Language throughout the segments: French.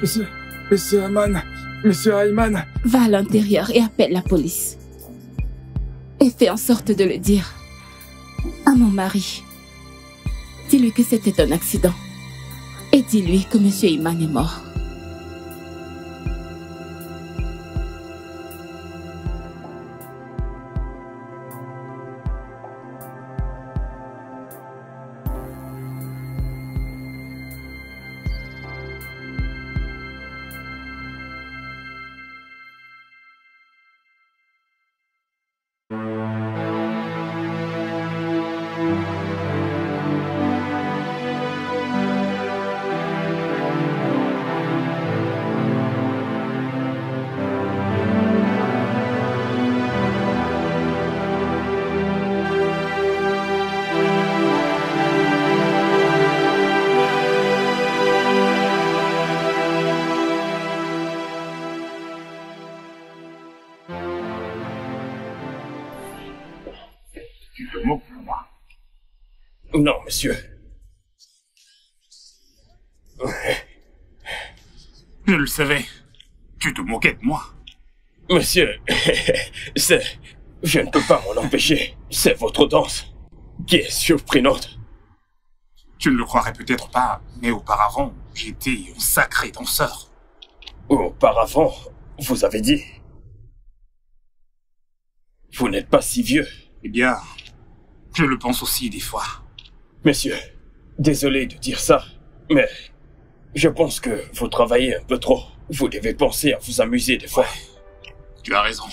Monsieur... Monsieur Ayman... Monsieur Ayman... Va à l'intérieur et appelle la police. Et fais en sorte de le dire à mon mari. Dis-lui que c'était un accident. Et dis-lui que Monsieur Ayman est mort. Non, monsieur. Je le savais. Tu te moquais de moi. Monsieur, c'est... Je ne peux pas m'en empêcher. C'est votre danse qui est surprenante. Tu ne le croirais peut-être pas, mais auparavant, j'étais un sacré danseur. Auparavant, vous avez dit... Vous n'êtes pas si vieux. Eh bien, je le pense aussi des fois. Monsieur, désolé de dire ça, mais je pense que vous travaillez un peu trop. Vous devez penser à vous amuser des fois. Ouais, tu as raison.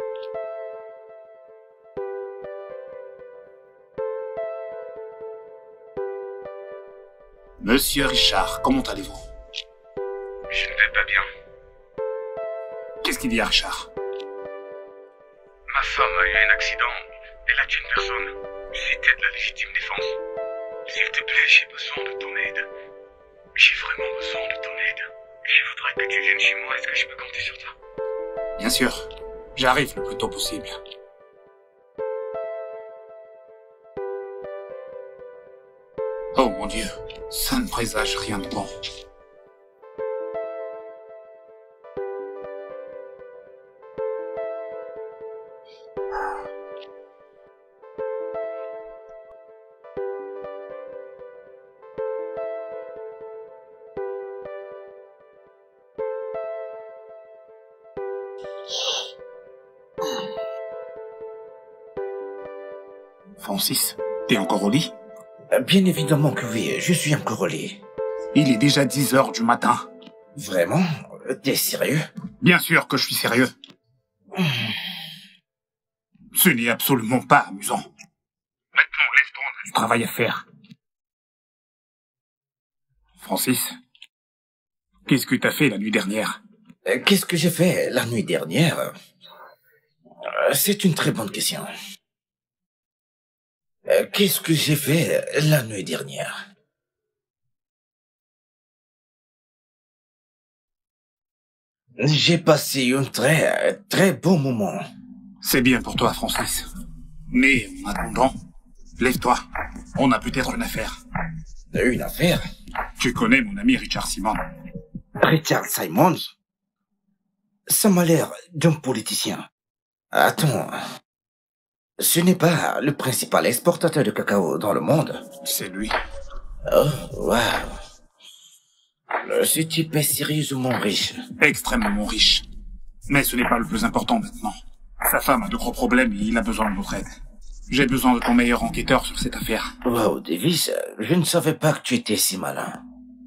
Monsieur Richard, comment allez-vous? Je ne vais pas bien. Qu'est-ce qu'il y a, Richard? Ma femme a eu un accident. Elle a tué une personne. C'était de la légitime défense. S'il te plaît, j'ai besoin de ton aide. J'ai vraiment besoin de ton aide. Je voudrais que tu viennes chez moi. Est-ce que je peux compter sur toi? Bien sûr. J'arrive le plus tôt possible. Oh mon Dieu, ça ne présage rien de bon. Francis, t'es encore au lit? Bien évidemment que oui, je suis encore au lit. Il est déjà 10 heures du matin. Vraiment? T'es sérieux? Bien sûr que je suis sérieux. Ce n'est absolument pas amusant. Maintenant, lève-toi, on a du travail à faire. Francis, qu'est-ce que t'as fait la nuit dernière? Qu'est-ce que j'ai fait la nuit dernière? C'est une très bonne question. Qu'est-ce que j'ai fait la nuit dernière? J'ai passé un très bon moment. C'est bien pour toi, Francis. Mais, en attendant, lève-toi. On a peut-être une affaire. Une affaire? Tu connais mon ami Richard Simon. Richard Simons? Ça m'a l'air d'un politicien. Attends... Ce n'est pas le principal exportateur de cacao dans le monde. C'est lui. Oh, waouh. Ce type est sérieusement riche. Extrêmement riche. Mais ce n'est pas le plus important maintenant. Sa femme a de gros problèmes et il a besoin de notre aide. J'ai besoin de ton meilleur enquêteur sur cette affaire. Wow, Davis, je ne savais pas que tu étais si malin.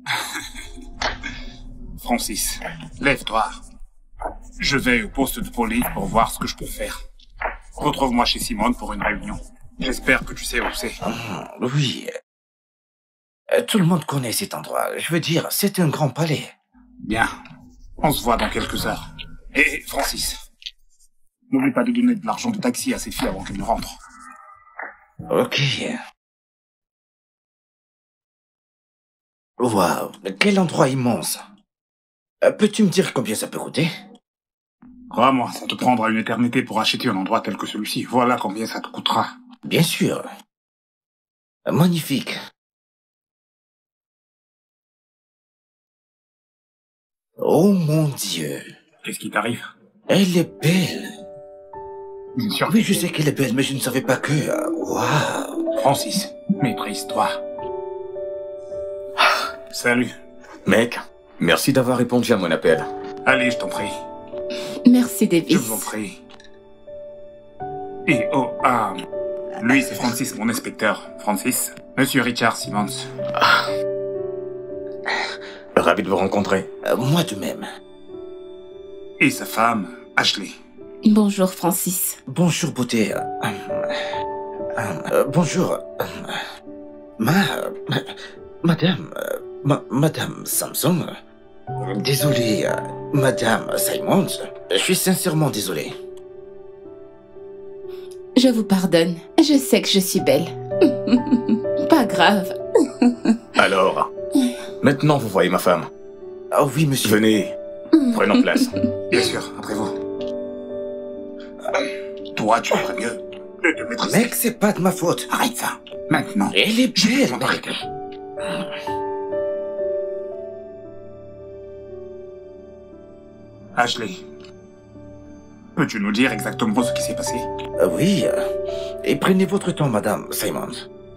Francis, lève-toi. Je vais au poste de police pour voir ce que je peux faire. Retrouve-moi chez Simone pour une réunion. J'espère que tu sais où c'est. Oui. Tout le monde connaît cet endroit. Je veux dire, c'est un grand palais. Bien. On se voit dans quelques heures. Et Francis, n'oublie pas de donner de l'argent de taxi à cette fille avant qu'elle ne rentre. Ok. Waouh, quel endroit immense. Peux-tu me dire combien ça peut coûter? Crois-moi, ça te prendra une éternité pour acheter un endroit tel que celui-ci. Voilà combien ça te coûtera. Bien sûr. Magnifique. Oh mon Dieu. Qu'est-ce qui t'arrive? Elle est belle. Bien sûr. Oui, je sais qu'elle est belle, mais je ne savais pas que... Waouh. Francis, maîtrise-toi. Salut. Mec, merci d'avoir répondu à mon appel. Allez, je t'en prie. Merci, Davis. Je vous en prie. Et lui, c'est Francis, mon inspecteur. Francis, Monsieur Richard Simmons. Ravi de vous rencontrer. Moi de même. Et sa femme, Ashley. Bonjour, Francis. Bonjour, beauté. Bonjour. Madame Samson. Désolé, Madame Simons. Je suis sincèrement désolé. Je vous pardonne. Je sais que je suis belle. Pas grave. Alors, maintenant vous voyez ma femme. Ah oui, monsieur. Venez, prenons place. Bien sûr, après vous. Toi, tu ferais mieux de te maîtriser. Mec, c'est pas de ma faute. Arrête ça, maintenant. Elle est belle, mec. Ashley, peux-tu nous dire exactement ce qui s'est passé? Oui, et prenez votre temps, Madame Simons.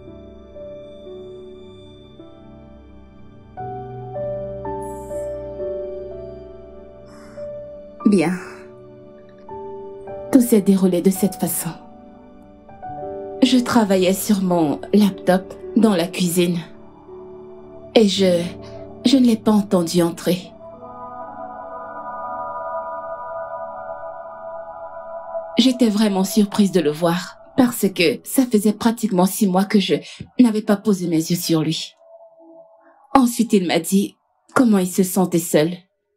Bien. Tout s'est déroulé de cette façon. Je travaillais sur mon laptop dans la cuisine. Et je ne l'ai pas entendu entrer. J'étais vraiment surprise de le voir, parce que ça faisait pratiquement 6 mois que je n'avais pas posé mes yeux sur lui. Ensuite, il m'a dit comment il se sentait seul.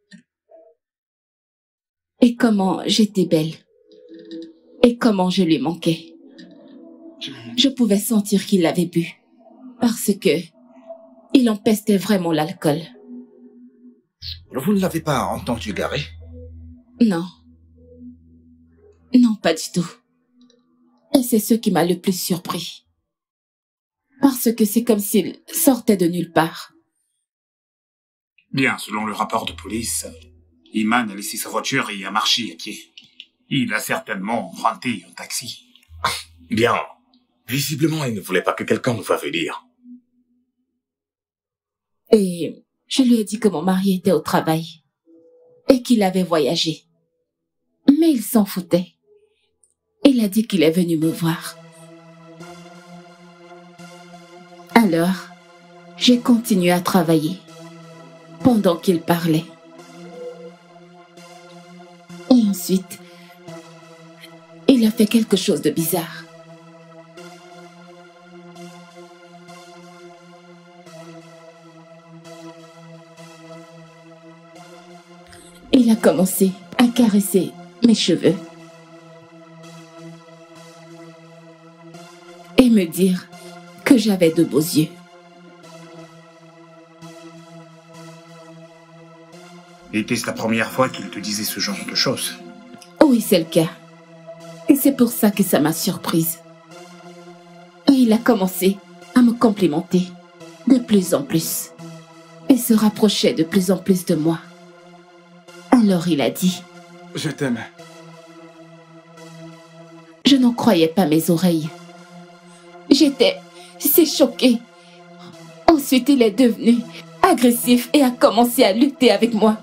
Et comment j'étais belle. Et comment je lui manquais. Je pouvais sentir qu'il l'avait bu, parce que il empestait vraiment l'alcool. Vous ne l'avez pas entendu garer? Non. Non, pas du tout. Et c'est ce qui m'a le plus surpris. Parce que c'est comme s'il sortait de nulle part. Bien, selon le rapport de police, Iman a laissé sa voiture et a marché à pied. Il a certainement emprunté un taxi. Bien. Visiblement, il ne voulait pas que quelqu'un nous fasse venir. Et je lui ai dit que mon mari était au travail. Et qu'il avait voyagé. Mais il s'en foutait. Il a dit qu'il est venu me voir. Alors, j'ai continué à travailler. Pendant qu'il parlait. Et ensuite, il a fait quelque chose de bizarre. Il a commencé à caresser mes cheveux. Et me dire que j'avais de beaux yeux. Était-ce la première fois qu'il te disait ce genre de choses? Oui, c'est le cas. Et c'est pour ça que ça m'a surprise. Et il a commencé à me complimenter de plus en plus. Et se rapprochait de plus en plus de moi. Alors il a dit... Je t'aime. Je n'en croyais pas mes oreilles. J'étais si choquée. Ensuite, il est devenu agressif et a commencé à lutter avec moi.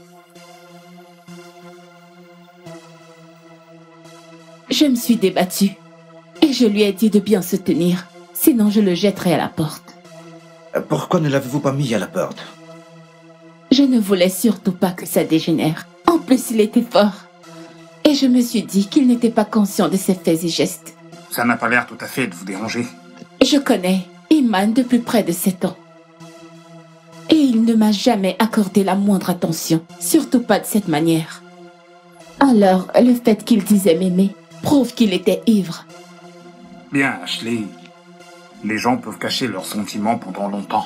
Je me suis débattue et je lui ai dit de bien se tenir, sinon je le jetterais à la porte. Pourquoi ne l'avez-vous pas mis à la porte? Je ne voulais surtout pas que ça dégénère. En plus, il était fort. Et je me suis dit qu'il n'était pas conscient de ses faits et gestes. Ça n'a pas l'air tout à fait de vous déranger. Je connais Iman depuis près de 7 ans. Et il ne m'a jamais accordé la moindre attention, surtout pas de cette manière. Alors, le fait qu'il disait m'aimer prouve qu'il était ivre. Bien, Ashley. Les gens peuvent cacher leurs sentiments pendant longtemps.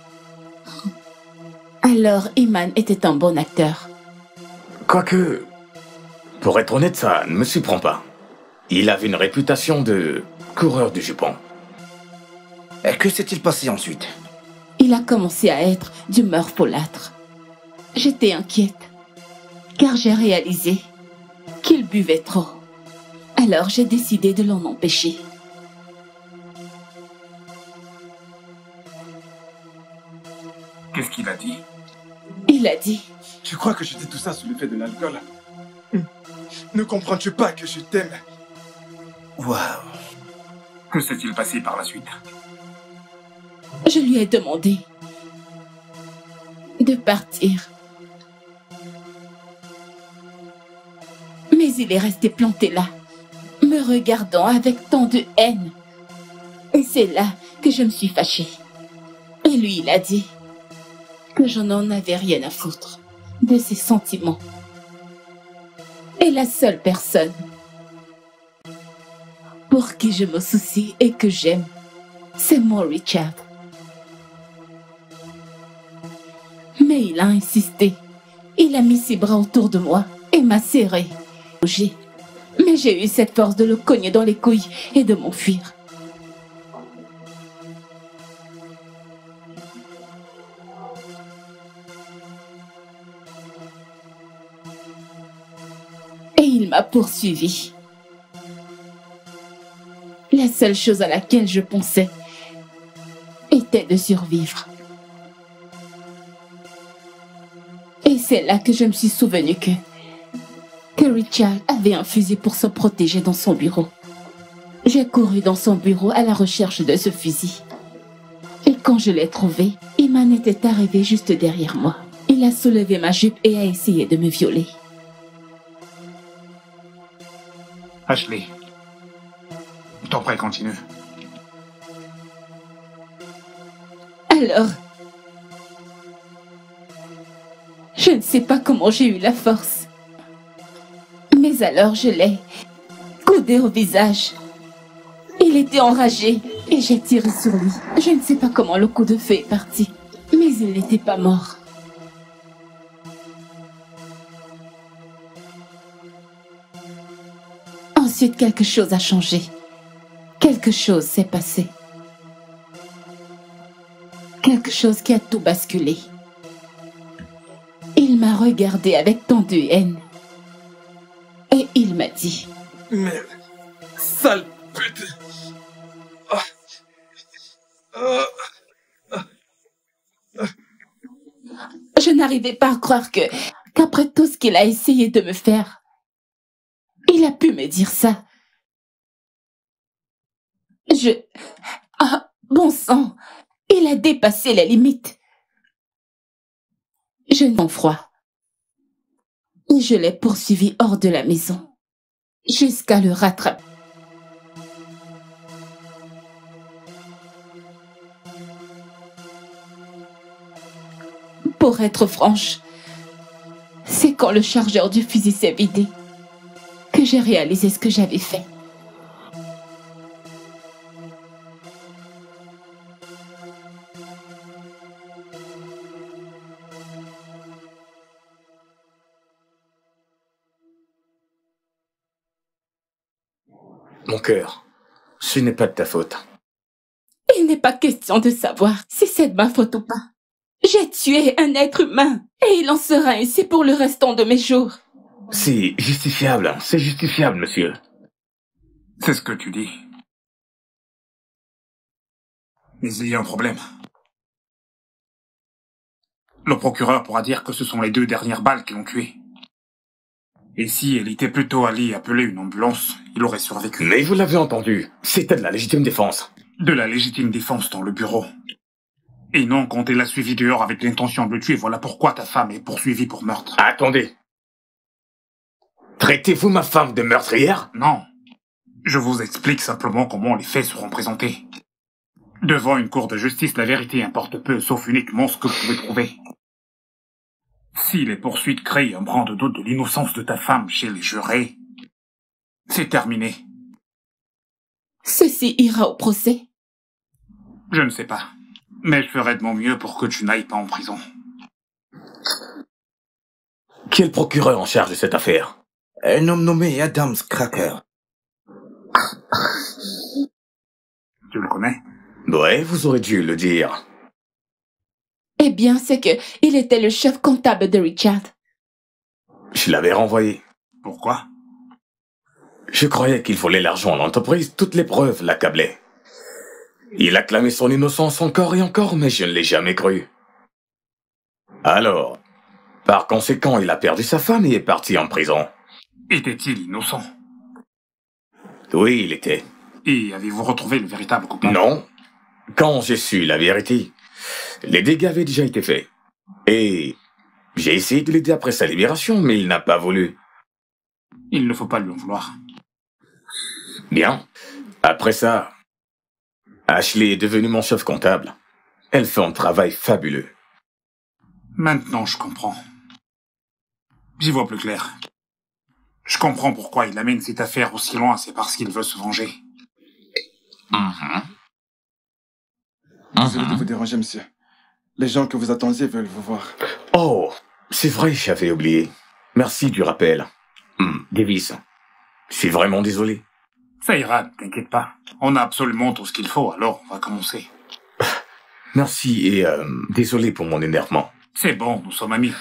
Alors, Iman était un bon acteur. Quoique, pour être honnête, ça ne me surprend pas. Il avait une réputation de coureur du jupon. Et que s'est-il passé ensuite? Il a commencé à être d'humeur folâtre. j'étais inquiète, car j'ai réalisé qu'il buvait trop. Alors j'ai décidé de l'en empêcher. Qu'est-ce qu'il a dit? Il a dit... Tu crois que je dis tout ça sous l'effet de l'alcool? Ne comprends-tu pas que je t'aime? Waouh. Que s'est-il passé par la suite? Je lui ai demandé de partir. Mais il est resté planté là, me regardant avec tant de haine. Et c'est là que je me suis fâchée. Et lui, il a dit que je n'en avais rien à foutre de ses sentiments. Et la seule personne pour qui je me soucie et que j'aime, c'est mon Richard. Mais il a insisté. Il a mis ses bras autour de moi et m'a serré. Mais j'ai eu cette force de le cogner dans les couilles et de m'enfuir. Et il m'a poursuivi. La seule chose à laquelle je pensais était de survivre. Et c'est là que je me suis souvenu que Richard avait un fusil pour se protéger dans son bureau. J'ai couru dans son bureau à la recherche de ce fusil. Et quand je l'ai trouvé, Iman était arrivé juste derrière moi. Il a soulevé ma jupe et a essayé de me violer. Ashley, t'en prie, continue. Alors, je ne sais pas comment j'ai eu la force. Mais alors je l'ai coudé au visage. Il était enragé et j'ai tiré sur lui. Je ne sais pas comment le coup de feu est parti, mais il n'était pas mort. Ensuite, quelque chose a changé. Quelque chose s'est passé. Quelque chose qui a tout basculé. Il m'a regardé avec tant de haine. Et il m'a dit... Mais... sale pute... Je n'arrivais pas à croire qu'après tout ce qu'il a essayé de me faire, il a pu me dire ça. Ah, bon sang, il a dépassé la limite. Je n'en froid. Et je l'ai poursuivi hors de la maison, jusqu'à le rattraper. Pour être franche, c'est quand le chargeur du fusil s'est vidé que j'ai réalisé ce que j'avais fait. Mon cœur, ce n'est pas de ta faute. Il n'est pas question de savoir si c'est de ma faute ou pas. J'ai tué un être humain et il en sera ainsi pour le restant de mes jours. C'est justifiable, monsieur. C'est ce que tu dis. Mais il y a un problème. Le procureur pourra dire que ce sont les 2 dernières balles qui l'ont tué. Et si elle était plutôt allée appeler une ambulance, il aurait survécu. Mais vous l'avez entendu, c'était de la légitime défense. De la légitime défense dans le bureau. Et non quand elle l'a suivi dehors avec l'intention de le tuer, voilà pourquoi ta femme est poursuivie pour meurtre. Attendez. Traitez-vous ma femme de meurtrière? Non. Je vous explique simplement comment les faits seront présentés. Devant une cour de justice, la vérité importe peu, sauf uniquement ce que vous pouvez prouver. Si les poursuites créent un brin de doute de l'innocence de ta femme chez les jurés, c'est terminé. Ceci ira au procès? Je ne sais pas. Mais je ferai de mon mieux pour que tu n'ailles pas en prison. Qui est le procureur en charge de cette affaire? Un homme nommé Adams Cracker. Tu le connais? Ouais, vous aurez dû le dire. Et Eh bien, c'est que il était le chef comptable de Richard. Je l'avais renvoyé. Pourquoi? Je croyais qu'il volait l'argent à l'entreprise, toutes les preuves l'accablaient. Il a clamé son innocence encore et encore, mais je ne l'ai jamais cru. Alors, par conséquent, il a perdu sa femme et est parti en prison. Était-il innocent? Oui, il était. Et avez-vous retrouvé le véritable coupable? Non. Quand j'ai su la vérité, les dégâts avaient déjà été faits. Et j'ai essayé de l'aider après sa libération, mais il n'a pas voulu. Il ne faut pas lui en vouloir. Bien. Après ça, Ashley est devenue mon chef comptable. Elle fait un travail fabuleux. Maintenant, je comprends. J'y vois plus clair. Je comprends pourquoi il amène cette affaire aussi loin, c'est parce qu'il veut se venger. Désolé de vous déranger, monsieur. Les gens que vous attendiez veulent vous voir. Oh, c'est vrai, j'avais oublié. Merci du rappel. Davis, je suis vraiment désolé. Ça ira, ne t'inquiète pas. On a absolument tout ce qu'il faut, alors on va commencer. Merci et désolé pour mon énervement. C'est bon, nous sommes amis.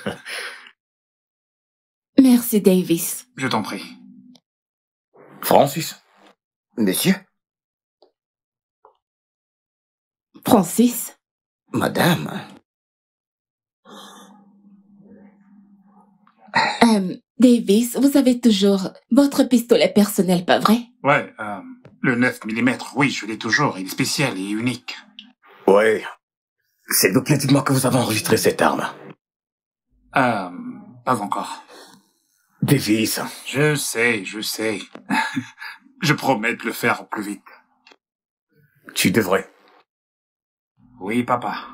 Merci, Davis. Je t'en prie. Francis? Monsieur? Francis? Madame? Davis, vous avez toujours votre pistolet personnel, pas vrai? Ouais, le 9 mm, oui, je l'ai toujours. Il est spécial et unique. Ouais. C'est dites-moi que vous avez enregistré cette arme. Pas encore. Davis. Je sais. Je promets de le faire au plus vite. Tu devrais. Oui, papa.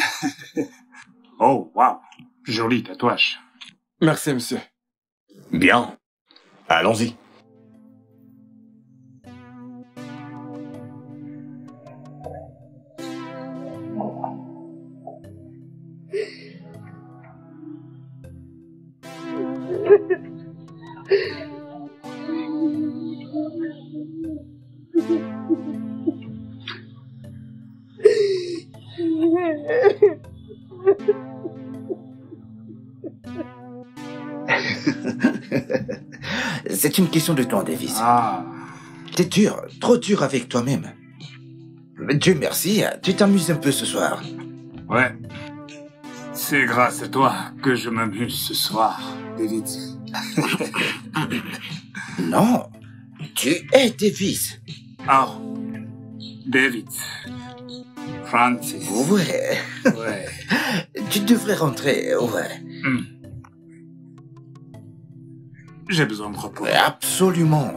Oh, wow. Joli tatouage. Merci, monsieur. Bien. Allons-y. C'est une question de temps, Davis. Ah. T'es dur, trop dur avec toi-même. Dieu merci, tu t'amuses un peu ce soir. Ouais. C'est grâce à toi que je m'amuse ce soir, David. Non, tu es Davis. Oh, David. Francis. Ouais. Ouais. Tu devrais rentrer, ouais. J'ai besoin de repos. Absolument.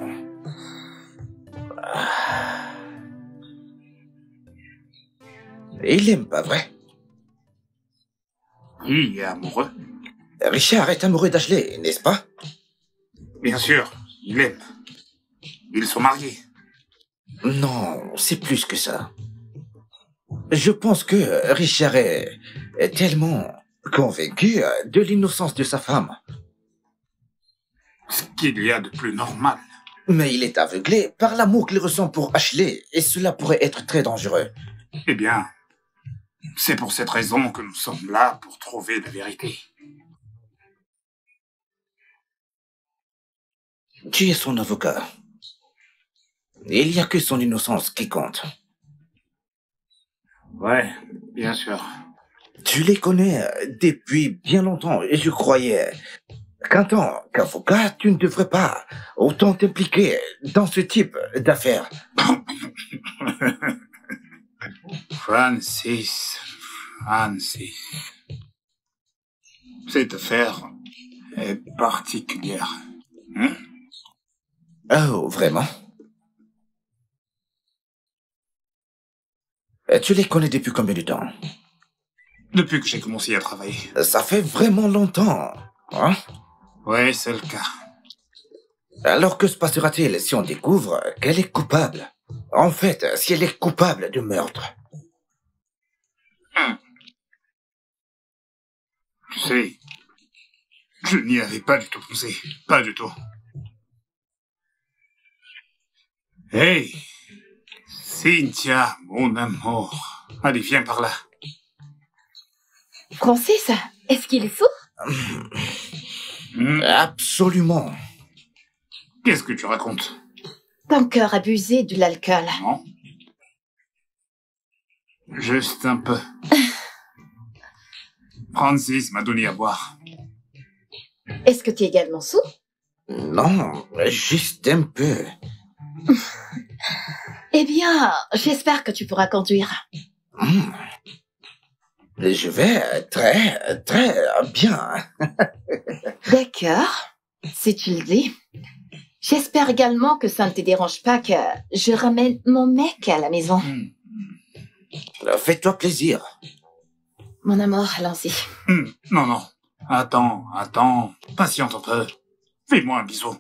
Il aime, pas vrai? Qui est amoureux? Richard est amoureux d'Ashley, n'est-ce pas? Bien sûr, il aime. Ils sont mariés. Non, c'est plus que ça. Je pense que Richard est tellement convaincu de l'innocence de sa femme. Ce qu'il y a de plus normal. Mais il est aveuglé par l'amour qu'il ressent pour Ashley, et cela pourrait être très dangereux. Eh bien, c'est pour cette raison que nous sommes là, pour trouver la vérité. Tu es son avocat. Il n'y a que son innocence qui compte. Ouais, bien sûr. Tu les connais depuis bien longtemps, et je croyais qu'en tant qu'avocat, tu ne devrais pas autant t'impliquer dans ce type d'affaires. Francis. Cette affaire est particulière. Oh, vraiment? Tu les connais depuis combien de temps? Depuis que j'ai commencé à travailler. Ça fait vraiment longtemps, hein? Ouais, c'est le cas. Alors que se passera-t-il si on découvre qu'elle est coupable? En fait, si elle est coupable de meurtre. Tu sais, je n'y avais pas du tout pensé. Pas du tout. Hey, Cynthia, mon amour. Allez, viens par là. Francis, est-ce qu'il est sourd? Absolument. Qu'est-ce que tu racontes? Ton cœur abusé de l'alcool. Non. Juste un peu. Francis m'a donné à boire. Est-ce que tu es également sourd? Non, juste un peu. Eh bien, j'espère que tu pourras conduire. Je vais très, très bien. D'accord, si tu le dis. J'espère également que ça ne te dérange pas que je ramène mon mec à la maison. Fais-toi plaisir. Mon amour, allons-y. Non, non. Attends. Patiente un peu. Fais-moi un bisou.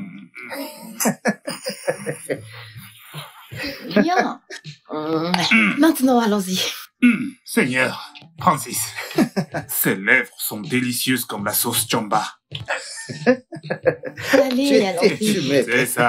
Bien. Maintenant, allons-y. Seigneur, Francis, ses lèvres sont délicieuses comme la sauce chomba. Allez, allons-y. C'est ça.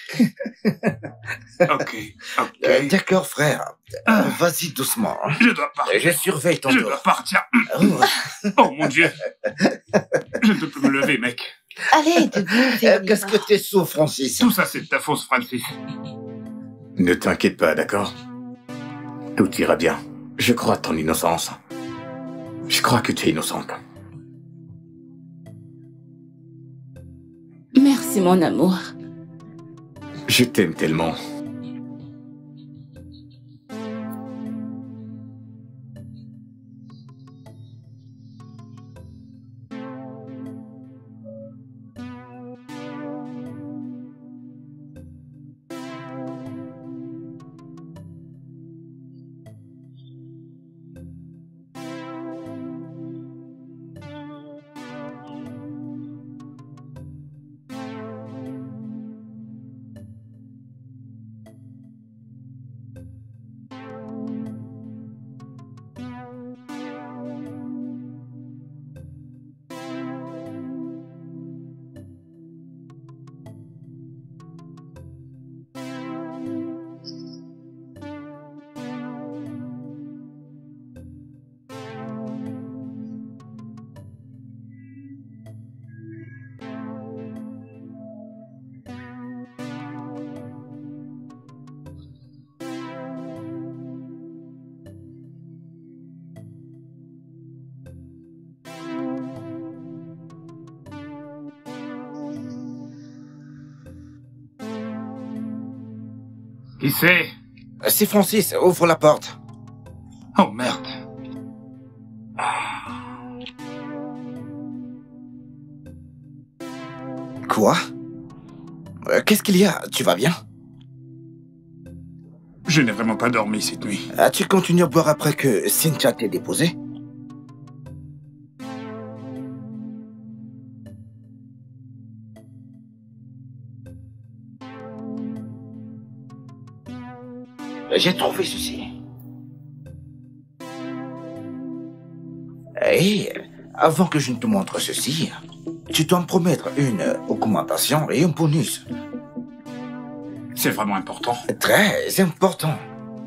Ok. D'accord, frère. Vas-y doucement. Je dois partir. Je surveille ton Je dos. dois partir. Oh. Oh mon Dieu. Je ne peux plus me lever, mec. Allez, debout. Qu'est-ce que t'es sourd, Francis? Tout ça, c'est de ta faute, Francis. Ne t'inquiète pas, d'accord? Tout ira bien. Je crois à ton innocence. Je crois que tu es innocente. Merci, mon amour. Je t'aime tellement. Qui c'est? C'est Francis, ouvre la porte. Oh merde. Quoi? Qu'est-ce qu'il y a? Tu vas bien? Je n'ai vraiment pas dormi cette nuit. As-tu continué à boire après que Cynthia t'ait déposé? J'ai trouvé ceci. Et avant que je ne te montre ceci, tu dois me promettre une augmentation et un bonus. C'est vraiment important. Très important.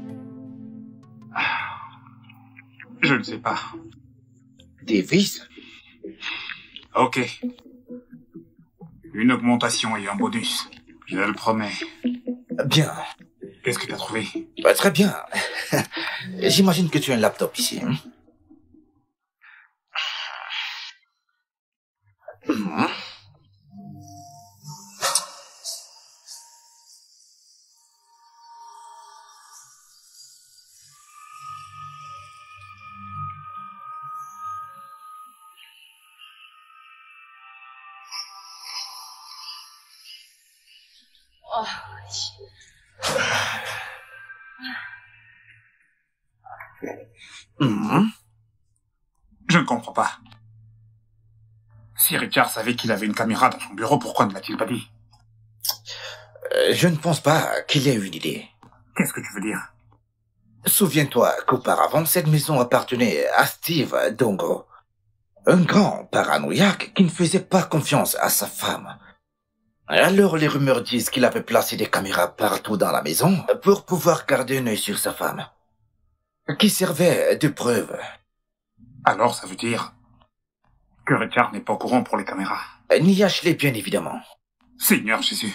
Je ne sais pas. Davis? Ok. Une augmentation et un bonus. Je le promets. Bien. Qu'est-ce que tu as trouvé? Très bien. J'imagine que tu as un laptop ici. Hein? Je ne comprends pas. Si Richard savait qu'il avait une caméra dans son bureau, pourquoi ne l'a-t-il pas dit? Je ne pense pas qu'il ait eu une idée. Qu'est-ce que tu veux dire? Souviens-toi qu'auparavant, cette maison appartenait à Steve Dongo, un grand paranoïaque qui ne faisait pas confiance à sa femme. Alors les rumeurs disent qu'il avait placé des caméras partout dans la maison pour pouvoir garder un œil sur sa femme, qui servait de preuve. Alors ça veut dire que Richard n'est pas au courant pour les caméras. Ni Ashley, bien évidemment. Seigneur Jésus.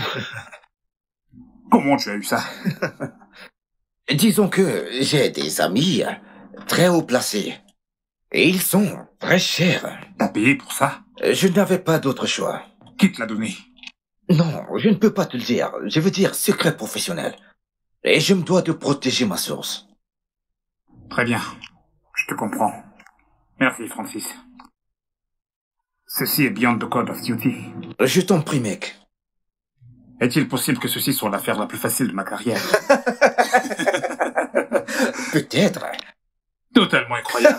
Comment tu as eu ça? Disons que j'ai des amis très haut placés. Et ils sont très chers. T'as payé pour ça? Je n'avais pas d'autre choix. Qui te l'a donné? Non, je ne peux pas te le dire. Je veux dire secret professionnel. Et je me dois de protéger ma source. Très bien. Je te comprends. Merci, Francis. Ceci est Beyond the Code of Duty. Je t'en prie, mec. Est-il possible que ceci soit l'affaire la plus facile de ma carrière? Peut-être. Totalement incroyable.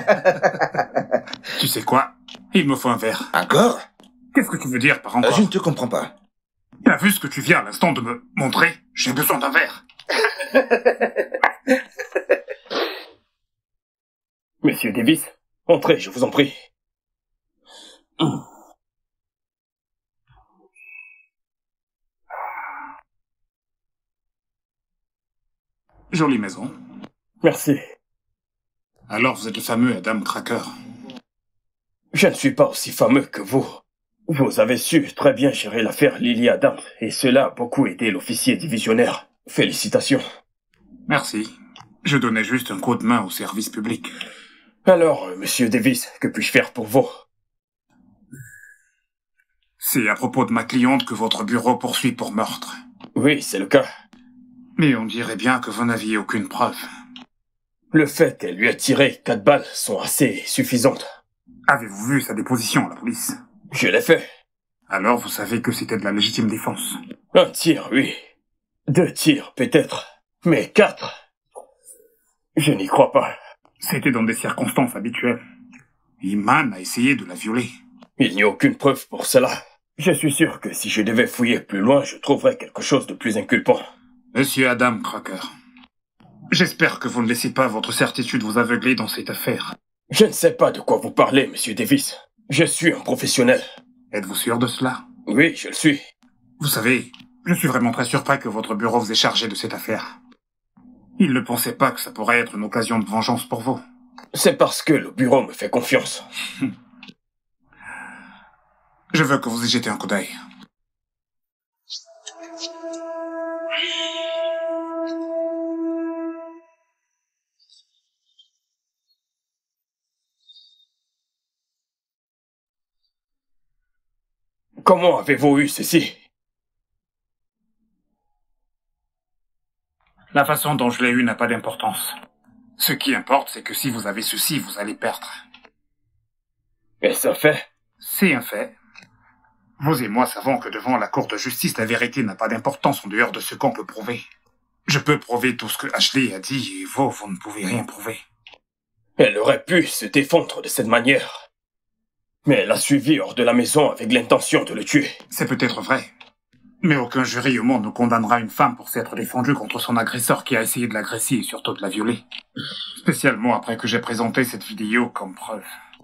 Tu sais quoi? Il me faut un verre. Encore? Qu'est-ce que tu veux dire par encore? Je ne te comprends pas. T'as vu ce que tu viens à l'instant de me montrer? J'ai besoin d'un verre. Monsieur Davis, entrez, je vous en prie. Jolie maison. Merci. Alors vous êtes le fameux Adam Cracker. Je ne suis pas aussi fameux que vous. Vous avez su très bien gérer l'affaire Lily Adams, et cela a beaucoup aidé l'officier divisionnaire. Félicitations. Merci. Je donnais juste un coup de main au service public. Alors, monsieur Davis, que puis-je faire pour vous? C'est à propos de ma cliente que votre bureau poursuit pour meurtre. Oui, c'est le cas. Mais on dirait bien que vous n'aviez aucune preuve. Le fait qu'elle lui ait tiré 4 balles sont assez suffisantes. Avez-vous vu sa déposition à la police? Je l'ai fait. Alors vous savez que c'était de la légitime défense. 1 tir, oui. 2 tirs, peut-être. Mais 4? Je n'y crois pas. C'était dans des circonstances habituelles. Iman a essayé de la violer. Il n'y a aucune preuve pour cela. Je suis sûr que si je devais fouiller plus loin, je trouverais quelque chose de plus inculpant. Monsieur Adam Cracker, j'espère que vous ne laissez pas votre certitude vous aveugler dans cette affaire. Je ne sais pas de quoi vous parlez, monsieur Davis. Je suis un professionnel. Êtes-vous sûr de cela? Oui, je le suis. Vous savez, je suis vraiment très surpris que votre bureau vous ait chargé de cette affaire. Il ne pensait pas que ça pourrait être une occasion de vengeance pour vous. C'est parce que le bureau me fait confiance. Je veux que vous y jetez un coup d'œil. Comment avez-vous eu ceci? La façon dont je l'ai eu n'a pas d'importance. Ce qui importe, c'est que si vous avez ceci, vous allez perdre. Est-ce un fait? C'est un fait. Vous et moi savons que devant la cour de justice, la vérité n'a pas d'importance en dehors de ce qu'on peut prouver. Je peux prouver tout ce que Ashley a dit, et vous ne pouvez rien prouver. Elle aurait pu se défendre de cette manière. Mais elle a suivi hors de la maison avec l'intention de le tuer. C'est peut-être vrai. Mais aucun jury au monde ne condamnera une femme pour s'être défendue contre son agresseur qui a essayé de l'agresser et surtout de la violer. Spécialement après que j'ai présenté cette vidéo comme preuve.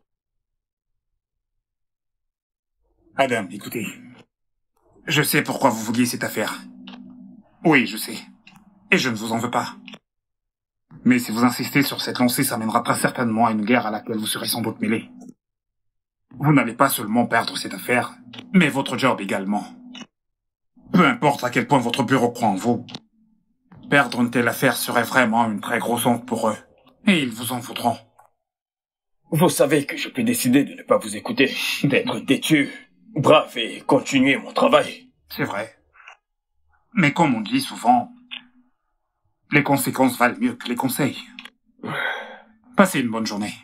Adam, écoutez. Je sais pourquoi vous vouliez cette affaire. Oui, je sais. Et je ne vous en veux pas. Mais si vous insistez sur cette lancée, ça mènera très certainement à une guerre à laquelle vous serez sans doute mêlés. Vous n'allez pas seulement perdre cette affaire, mais votre job également. Peu importe à quel point votre bureau croit en vous, perdre une telle affaire serait vraiment une très grosse honte pour eux. Et ils vous en voudront. Vous savez que je peux décider de ne pas vous écouter, d'être têtu, brave et continuer mon travail. C'est vrai. Mais comme on dit souvent, les conséquences valent mieux que les conseils. Passez une bonne journée.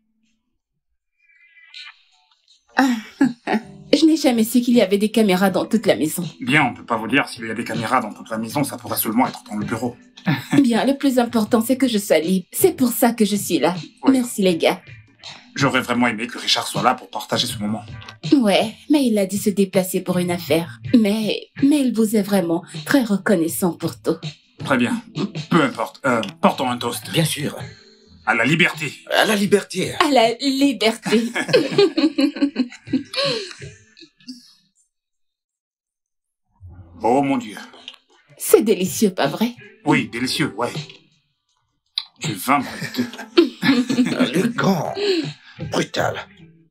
Je n'ai jamais su qu'il y avait des caméras dans toute la maison. Bien, on ne peut pas vous dire s'il y a des caméras dans toute la maison, ça pourrait seulement être dans le bureau. Bien, le plus important, c'est que je sois libre. C'est pour ça que je suis là. Oui. Merci, les gars. J'aurais vraiment aimé que Richard soit là pour partager ce moment. Ouais, mais il a dû se déplacer pour une affaire. Mais il vous est vraiment très reconnaissant pour tout. Très bien. Peu importe. Portons un toast. Bien sûr. À la liberté. À la liberté. À la liberté. Oh mon Dieu. C'est délicieux, pas vrai? Oui, délicieux, ouais. Du vin brut. Le grand. Brutal.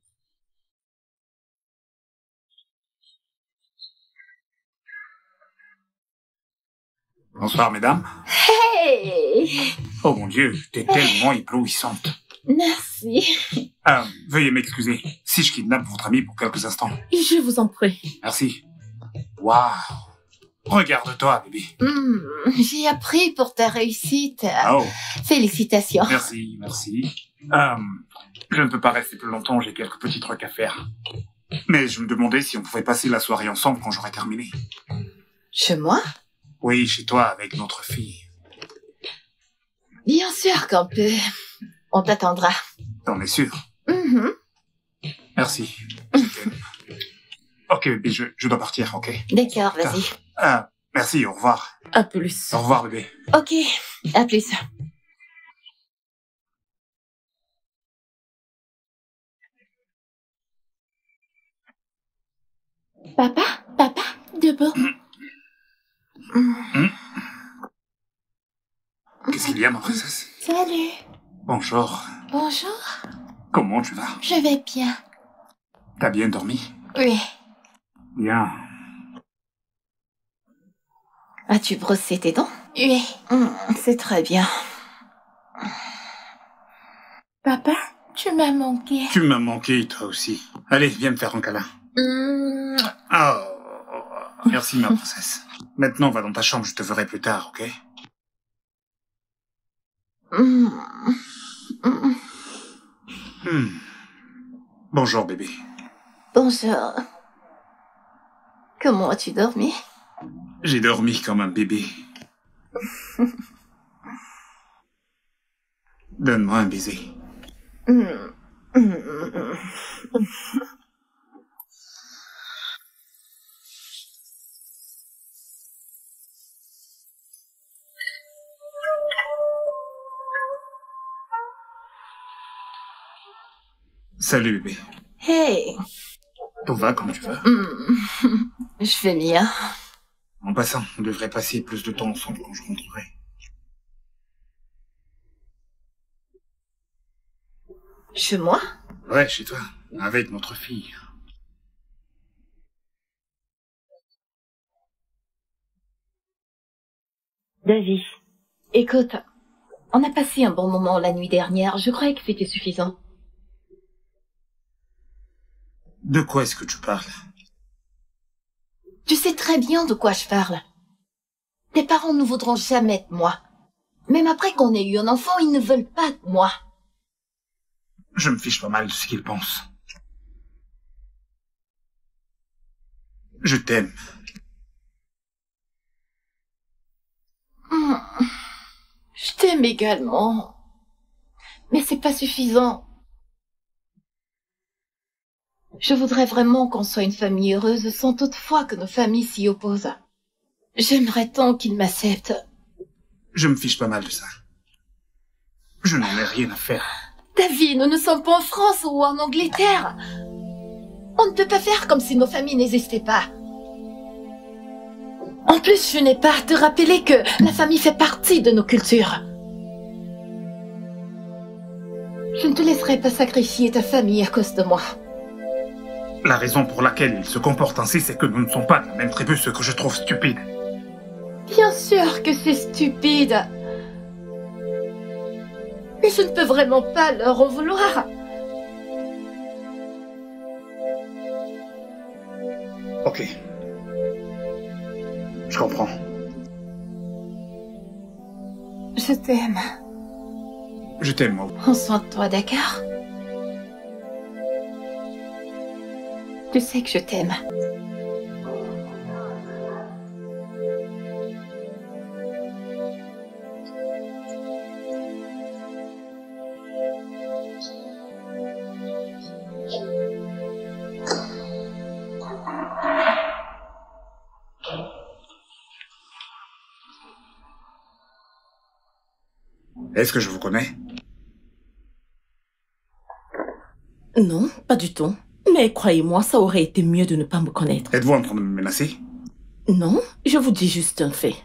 Bonsoir, mesdames. Hey! Oh mon Dieu, t'es tellement éblouissante. Merci. Veuillez m'excuser si je kidnappe votre ami pour quelques instants. Je vous en prie. Merci. Waouh. Regarde-toi, bébé. J'ai appris pour ta réussite. Oh, Félicitations. merci, merci. Je ne peux pas rester plus longtemps, j'ai quelques petits trucs à faire. Mais je me demandais si on pouvait passer la soirée ensemble quand j'aurai terminé. Chez moi? Oui, chez toi, avec notre fille. Bien sûr qu'on peut. On t'attendra. T'en es sûr? Merci. Ok, bébé, je dois partir, ok? D'accord, vas-y. Merci, au revoir. À plus. Au revoir, bébé. Ok, à plus. Papa, debout. Qu'est-ce qu'il y a, ma princesse? Salut. Bonjour. Bonjour. Comment tu vas? Je vais bien. T'as bien dormi? Oui. Bien. As-tu brossé tes dents? Oui. C'est très bien. Papa, tu m'as manqué. Tu m'as manqué, toi aussi. Allez, viens me faire un câlin. Oh, merci, ma princesse. Maintenant, va dans ta chambre, je te verrai plus tard, ok? Bonjour, bébé. Bonjour. Comment as-tu dormi? J'ai dormi comme un bébé. Donne-moi un baiser. Salut, bébé. Hey. Tout va comme tu veux? Je vais bien. En passant, on devrait passer plus de temps ensemble quand je rentrerai. Chez moi? Ouais, chez toi, avec notre fille. David, écoute, on a passé un bon moment la nuit dernière. Je croyais que c'était suffisant. De quoi est-ce que tu parles? Tu sais très bien de quoi je parle. Tes parents ne voudront jamais de moi. Même après qu'on ait eu un enfant, ils ne veulent pas de moi. Je me fiche pas mal de ce qu'ils pensent. Je t'aime. Je t'aime également. Mais c'est pas suffisant. Je voudrais vraiment qu'on soit une famille heureuse sans toutefois que nos familles s'y opposent. J'aimerais tant qu'ils m'acceptent. Je me fiche pas mal de ça. Je n'en ai rien à faire. David, nous ne sommes pas en France ou en Angleterre. On ne peut pas faire comme si nos familles n'existaient pas. En plus, je n'ai pas à te rappeler que la famille fait partie de nos cultures. Je ne te laisserai pas sacrifier ta famille à cause de moi. La raison pour laquelle ils se comportent ainsi, c'est que nous ne sommes pas de la même tribu, ce que je trouve stupide. Bien sûr que c'est stupide. Mais je ne peux vraiment pas leur en vouloir. Ok. Je comprends. Je t'aime. Je t'aime, moi. Prends soin de toi, d'accord? Tu sais que je t'aime. Est-ce que je vous connais? Non, pas du tout. Mais croyez-moi, ça aurait été mieux de ne pas me connaître. Êtes-vous en train de me menacer? Non, je vous dis juste un fait.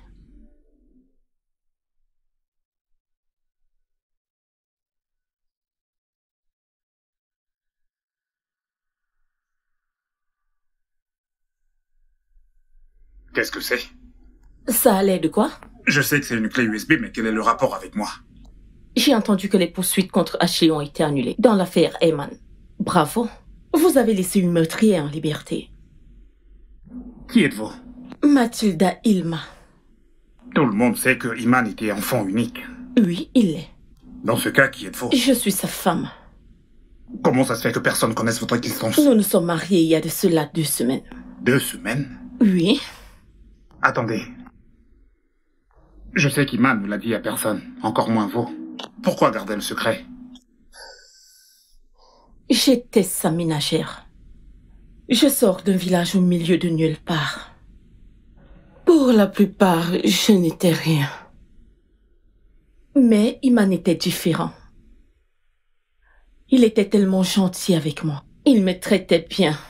Qu'est-ce que c'est? Ça allait de quoi? Je sais que c'est une clé USB, mais quel est le rapport avec moi? J'ai entendu que les poursuites contre Ashley ont été annulées dans l'affaire Eman. Bravo. Vous avez laissé une meurtrière en liberté. Qui êtes-vous? Mathilda Ilma. Tout le monde sait que Iman était enfant unique. Oui, il l'est. Dans ce cas, qui êtes-vous? Je suis sa femme. Comment ça se fait que personne connaisse votre existence? Nous nous sommes mariés il y a de cela 2 semaines. 2 semaines? Oui. Attendez. Je sais qu'Iman ne l'a dit à personne, encore moins vous. Pourquoi garder le secret? J'étais sa ménagère. Je sors d'un village au milieu de nulle part. Pour la plupart, je n'étais rien. Mais Iman était différent. Il était tellement gentil avec moi. Il me traitait bien.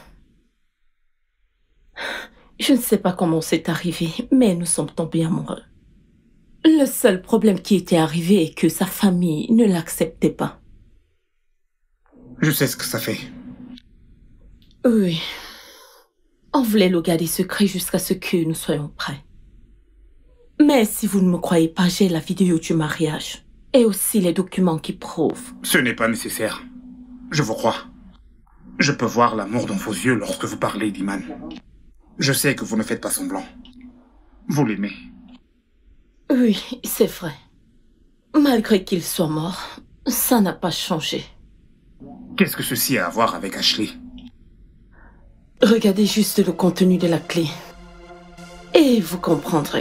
Je ne sais pas comment c'est arrivé, mais nous sommes tombés amoureux. Le seul problème qui était arrivé est que sa famille ne l'acceptait pas. Je sais ce que ça fait. Oui. On voulait le garder secret jusqu'à ce que nous soyons prêts. Mais si vous ne me croyez pas, j'ai la vidéo du mariage. Et aussi les documents qui prouvent. Ce n'est pas nécessaire. Je vous crois. Je peux voir l'amour dans vos yeux lorsque vous parlez d'Iman. Je sais que vous ne faites pas semblant. Vous l'aimez. Oui, c'est vrai. Malgré qu'il soit mort, ça n'a pas changé. Qu'est-ce que ceci a à voir avec Ashley? Regardez juste le contenu de la clé. Et vous comprendrez.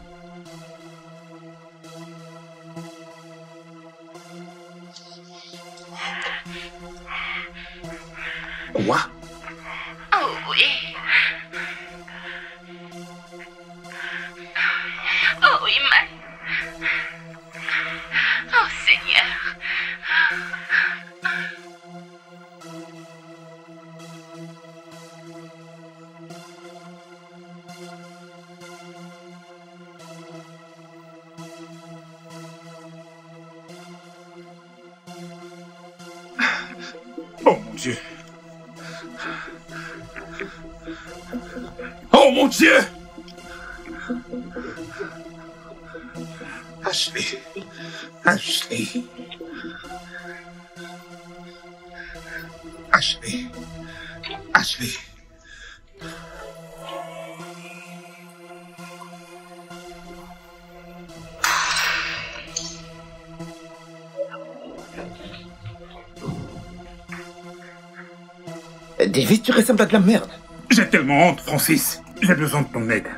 Quoi? Oh oui. Oh Iman. Oh Seigneur. Oh mon Dieu. Oh mon Dieu! Ashley. Ashley. Ashley. Ashley. David, tu ressembles à de la merde. J'ai tellement honte, Francis. J'ai besoin de ton aide.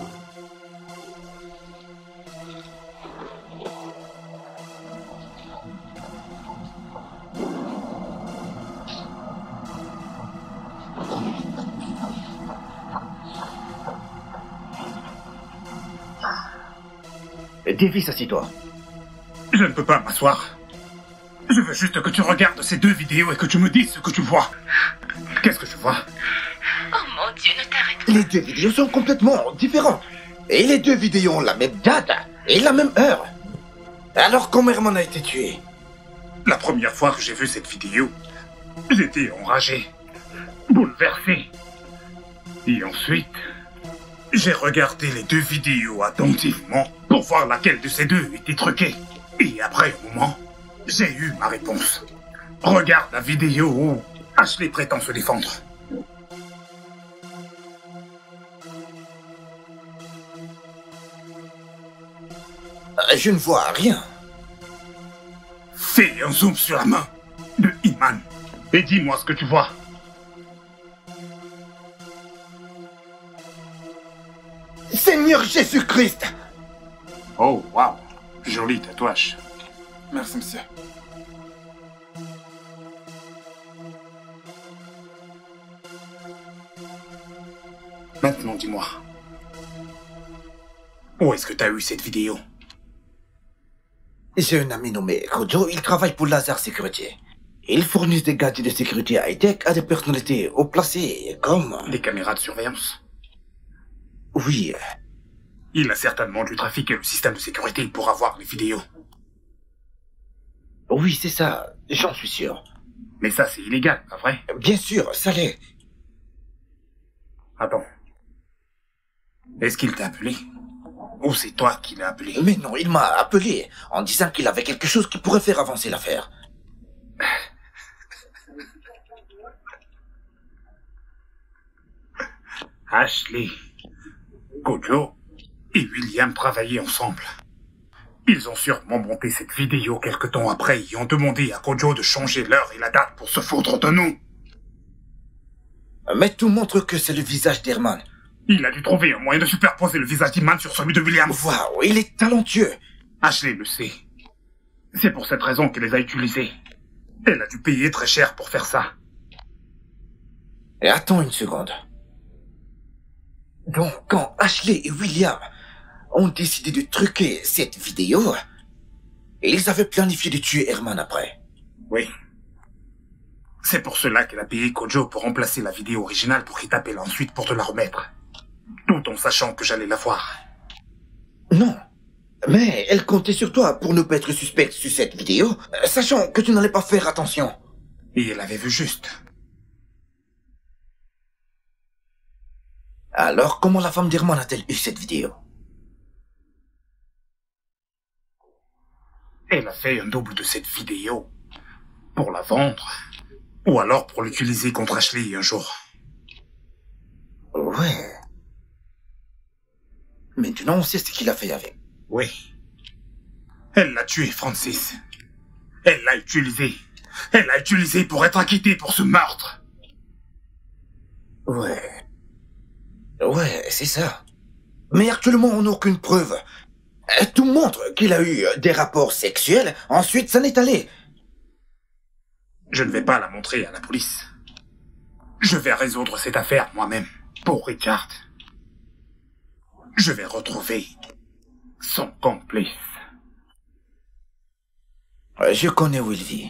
David, assis-toi. Je ne peux pas m'asseoir. Je veux juste que tu regardes ces 2 vidéos et que tu me dises ce que tu vois. Qu'est-ce que je vois? Oh mon Dieu, ne t'arrête pas. Les 2 vidéos sont complètement différentes. Et les 2 vidéos ont la même date et la même heure. Alors comment Herman a été tué? La première fois que j'ai vu cette vidéo, j'étais enragé, bouleversé. Et ensuite, j'ai regardé les 2 vidéos attentivement pour voir laquelle de ces 2 était truquée. Et après un moment, j'ai eu ma réponse. Regarde la vidéo où Ashley prétend se défendre. Je ne vois rien. Fais un zoom sur la main de Iman et dis-moi ce que tu vois. Seigneur Jésus-Christ! Oh, waouh, joli tatouage. Merci, monsieur. Maintenant, dis-moi. Où est-ce que t'as eu cette vidéo? J'ai un ami nommé Kojo, il travaille pour Lazare Security. Il fournit des gadgets de sécurité high-tech à des personnalités haut placées comme... Des caméras de surveillance? Oui. Il a certainement dû trafiquer le système de sécurité pour avoir les vidéos. Oui, c'est ça. J'en suis sûr. Mais ça, c'est illégal, pas vrai? Bien sûr, ça l'est. Attends. Est-ce qu'il t'a appelé? Ou c'est toi qui l'as appelé? Mais non, il m'a appelé en disant qu'il avait quelque chose qui pourrait faire avancer l'affaire. Ashley, Kojo et William travaillaient ensemble. Ils ont sûrement monté cette vidéo quelque temps après et ont demandé à Kojo de changer l'heure et la date pour se foutre de nous. Mais tout montre que c'est le visage d'Herman. Il a dû trouver un moyen de superposer le visage d'Herman sur celui de William. Waouh, il est talentueux. Ashley le sait. C'est pour cette raison qu'elle les a utilisés. Elle a dû payer très cher pour faire ça. Et attends une seconde. Donc, quand Ashley et William ont décidé de truquer cette vidéo, ils avaient planifié de tuer Herman après. Oui. C'est pour cela qu'elle a payé Kojo pour remplacer la vidéo originale pour qu'il t'appelle ensuite pour te la remettre. Tout en sachant que j'allais la voir. Non. Mais elle comptait sur toi pour ne pas être suspecte sur cette vidéo, sachant que tu n'allais pas faire attention. Et elle avait vu juste. Alors, comment la femme d'Herman a-t-elle eu cette vidéo? Elle a fait un double de cette vidéo. Pour la vendre. Ou alors pour l'utiliser contre Ashley un jour. Ouais. Maintenant, on sait ce qu'il a fait avec. Oui. Elle l'a tué, Francis. Elle l'a utilisé. Elle l'a utilisé pour être acquittée pour ce meurtre. Ouais. Ouais, c'est ça. Mais actuellement, on n'a aucune preuve. Tout montre qu'il a eu des rapports sexuels, ensuite ça n'est allé. Je ne vais pas la montrer à la police. Je vais résoudre cette affaire moi-même, pour Richard. Je vais retrouver son complice. Je connais où il vit.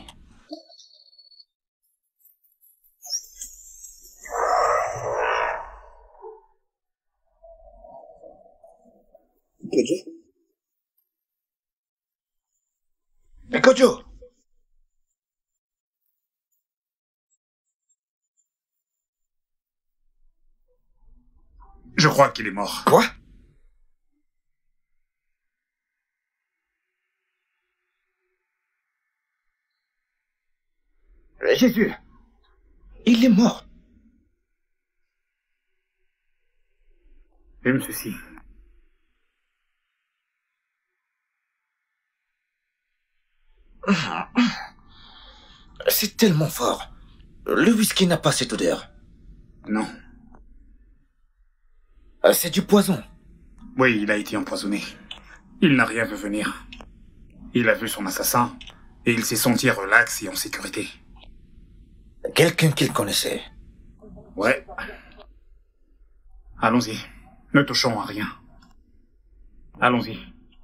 Kojo! Je crois qu'il est mort. Quoi? Jésus! Il est mort. Fume ceci. C'est tellement fort. Le whisky n'a pas cette odeur. Non. C'est du poison. Oui, il a été empoisonné. Il n'a rien vu venir. Il a vu son assassin et il s'est senti relax et en sécurité. Quelqu'un qu'il connaissait. Ouais. Allons-y. Ne touchons à rien. Allons-y.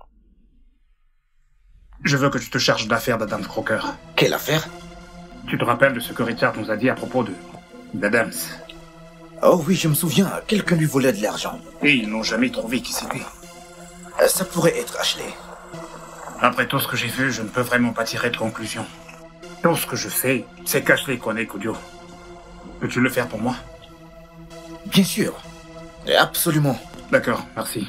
Je veux que tu te charges de l'affaire d'Adams Crocker. Quelle affaire? Tu te rappelles de ce que Richard nous a dit à propos d'Adams? Oh oui, je me souviens. Quelqu'un lui volait de l'argent. Et ils n'ont jamais trouvé qui c'était. Ça pourrait être Ashley. Après tout ce que j'ai vu, je ne peux vraiment pas tirer de conclusion. Tout ce que je sais, c'est qu'Ashley connaît Kojo. Peux-tu le faire pour moi? Bien sûr. Absolument. D'accord, merci.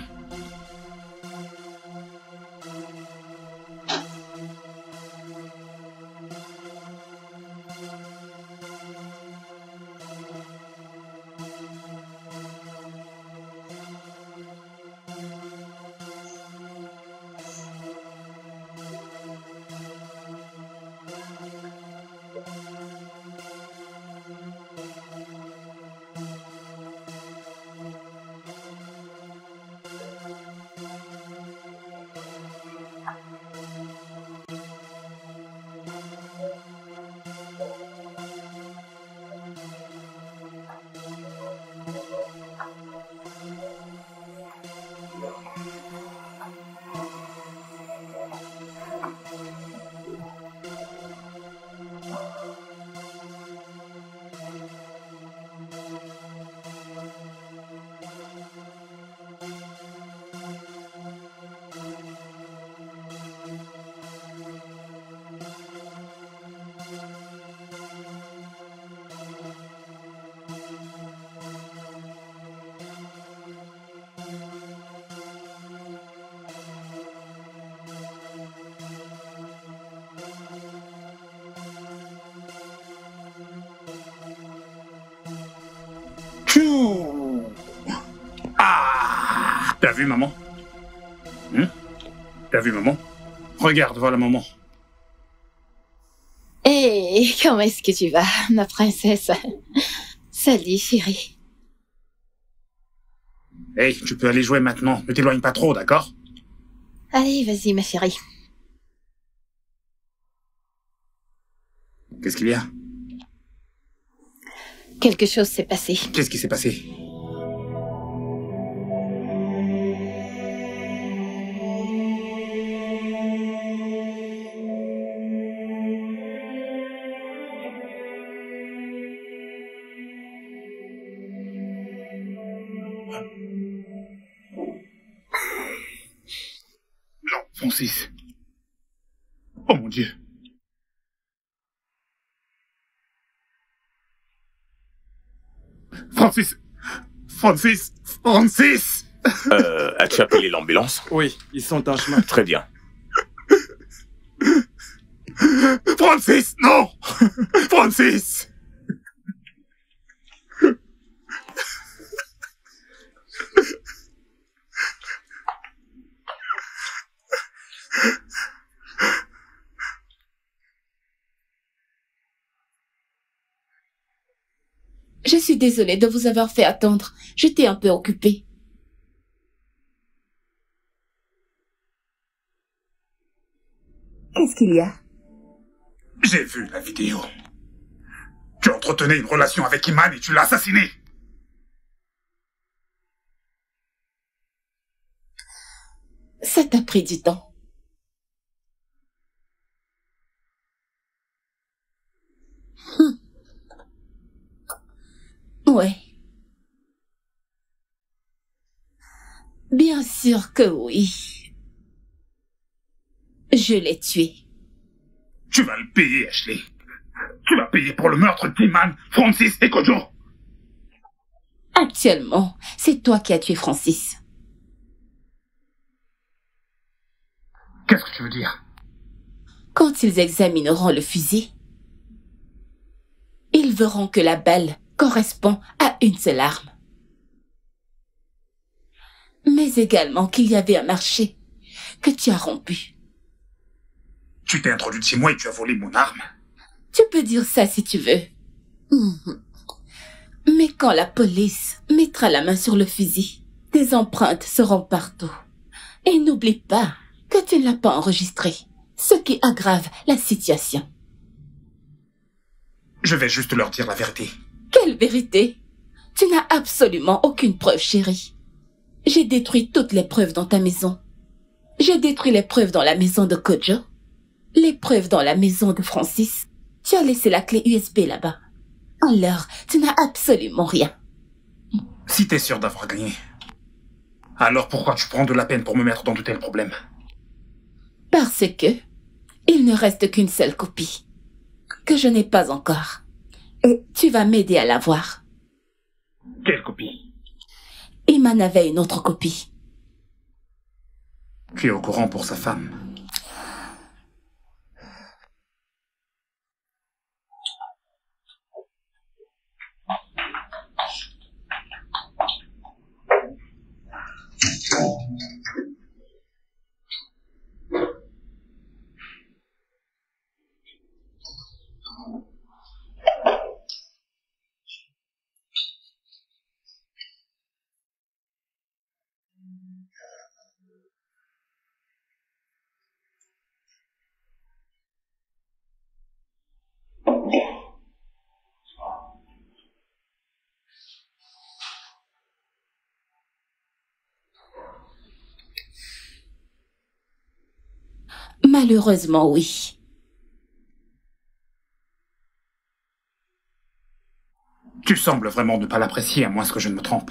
Ah! T'as vu, maman? T'as vu, maman? Regarde, voilà, maman. Hé, comment est-ce que tu vas, ma princesse? Salut, chérie. Hey, tu peux aller jouer maintenant. Ne t'éloigne pas trop, d'accord? Allez, vas-y, ma chérie. Qu'est-ce qu'il y a? Quelque chose s'est passé. Qu'est-ce qui s'est passé? Non, Francis. Oh mon Dieu. Francis! Francis! Francis! As-tu appelé l'ambulance? Oui, ils sont en chemin. Très bien. Francis! Non! Francis! Je suis désolée de vous avoir fait attendre. J'étais un peu occupée. Qu'est-ce qu'il y a? J'ai vu la vidéo. Tu entretenais une relation avec Iman et tu l'as assassiné. Ça t'a pris du temps. Ouais. Bien sûr que oui. Je l'ai tué. Tu vas le payer, Ashley. Tu vas payer pour le meurtre d'Iman, Francis et Kojo. Actuellement, c'est toi qui as tué Francis. Qu'est-ce que tu veux dire? Quand ils examineront le fusil, ils verront que la balle correspond à une seule arme. Mais également qu'il y avait un marché que tu as rompu. Tu t'es introduit chez moi et tu as volé mon arme. Tu peux dire ça si tu veux. Mais quand la police mettra la main sur le fusil, tes empreintes seront partout. Et n'oublie pas que tu ne l'as pas enregistré, ce qui aggrave la situation. Je vais juste leur dire la vérité. Quelle vérité? Tu n'as absolument aucune preuve, chérie. J'ai détruit toutes les preuves dans ta maison. J'ai détruit les preuves dans la maison de Kojo, les preuves dans la maison de Francis. Tu as laissé la clé USB là-bas. Alors, tu n'as absolument rien. Si t'es sûr d'avoir gagné, alors pourquoi tu prends de la peine pour me mettre dans de tels problèmes? Parce que il ne reste qu'une seule copie, que je n'ai pas encore. Et tu vas m'aider à l'avoir. Quelle copie? Iman avait une autre copie. Tu es au courant pour sa femme? Malheureusement, oui. Tu sembles vraiment ne pas l'apprécier, à moins que je ne me trompe.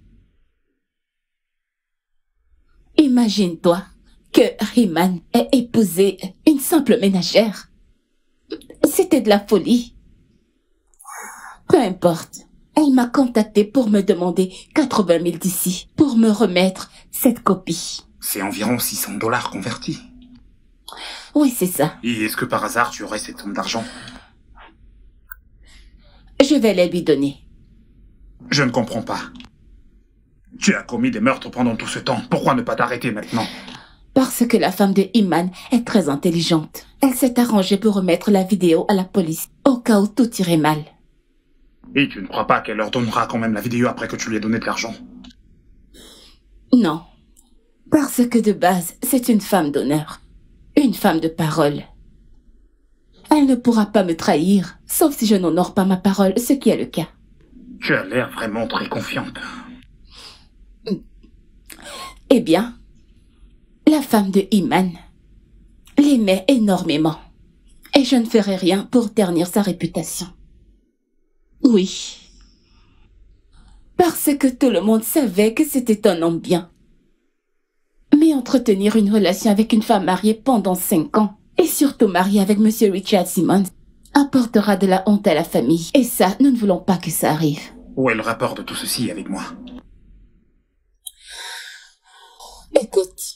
Imagine-toi que Iman ait épousé une simple ménagère. C'était de la folie. Peu importe. Elle m'a contacté pour me demander 80 000 d'ici pour me remettre cette copie. C'est environ $600 convertis. Oui, c'est ça. Et est-ce que par hasard tu aurais cette somme d'argent? Je vais les lui donner. Je ne comprends pas. Tu as commis des meurtres pendant tout ce temps. Pourquoi ne pas t'arrêter maintenant? Parce que la femme de Iman est très intelligente. Elle s'est arrangée pour remettre la vidéo à la police, au cas où tout irait mal. Et tu ne crois pas qu'elle leur donnera quand même la vidéo après que tu lui aies donné de l'argent? Non. Parce que de base, c'est une femme d'honneur. Une femme de parole. Elle ne pourra pas me trahir, sauf si je n'honore pas ma parole, ce qui est le cas. Tu as l'air vraiment très confiante. Eh bien, la femme de Iman l'aimait énormément. Et je ne ferai rien pour ternir sa réputation. Oui. Parce que tout le monde savait que c'était un homme bien. Mais entretenir une relation avec une femme mariée pendant 5 ans, et surtout mariée avec Monsieur Richard Simmons, apportera de la honte à la famille. Et ça, nous ne voulons pas que ça arrive. Où est le rapport de tout ceci avec moi? Écoute.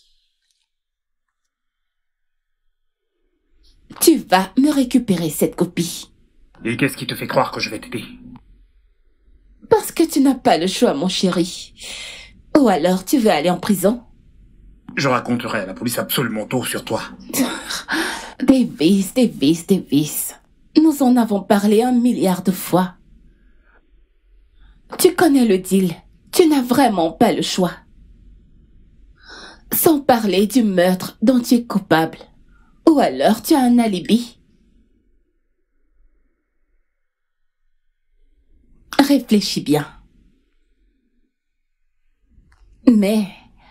Tu vas me récupérer cette copie. Et qu'est-ce qui te fait croire que je vais t'aider? Parce que tu n'as pas le choix, mon chéri. Ou alors tu veux aller en prison? Je raconterai à la police absolument tout sur toi. Davis. Nous en avons parlé 1 milliard de fois. Tu connais le deal. Tu n'as vraiment pas le choix. Sans parler du meurtre dont tu es coupable. Ou alors tu as un alibi. Réfléchis bien. Mais...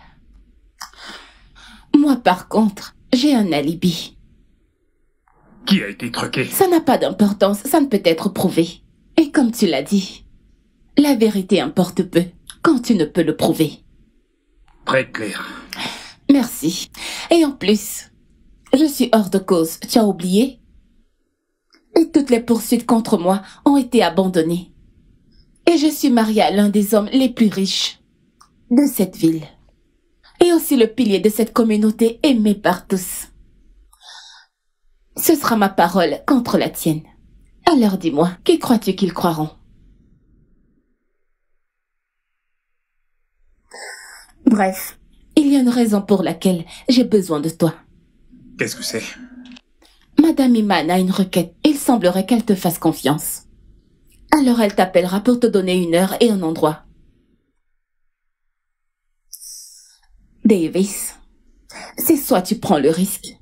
moi, par contre, j'ai un alibi. Qui a été truqué? Ça n'a pas d'importance, ça ne peut être prouvé. Et comme tu l'as dit, la vérité importe peu quand tu ne peux le prouver. Très clair. Merci. Et en plus, je suis hors de cause, tu as oublié? Et toutes les poursuites contre moi ont été abandonnées. Et je suis mariée à l'un des hommes les plus riches de cette ville. Et aussi le pilier de cette communauté aimée par tous. Ce sera ma parole contre la tienne. Alors dis-moi, qui crois-tu qu'ils croiront? Bref, il y a une raison pour laquelle j'ai besoin de toi. Qu'est-ce que c'est? Madame Iman a une requête. Il semblerait qu'elle te fasse confiance. Alors elle t'appellera pour te donner une heure et un endroit. Davis, c'est soit tu prends le risque,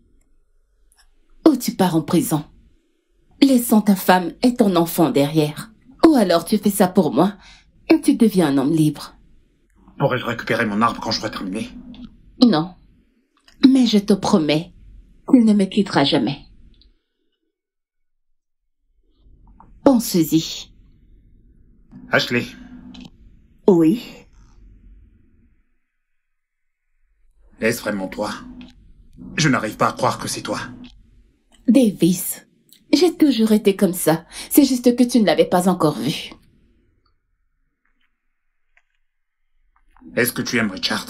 ou tu pars en prison, laissant ta femme et ton enfant derrière. Ou alors tu fais ça pour moi, et tu deviens un homme libre. Pourrais-je récupérer mon arbre quand j'aurai terminé? Non, mais je te promets qu'il ne me quittera jamais. Pense-y. Ashley. Oui. Est-ce vraiment toi? Je n'arrive pas à croire que c'est toi. Davis, j'ai toujours été comme ça. C'est juste que tu ne l'avais pas encore vu. Est-ce que tu aimes Richard?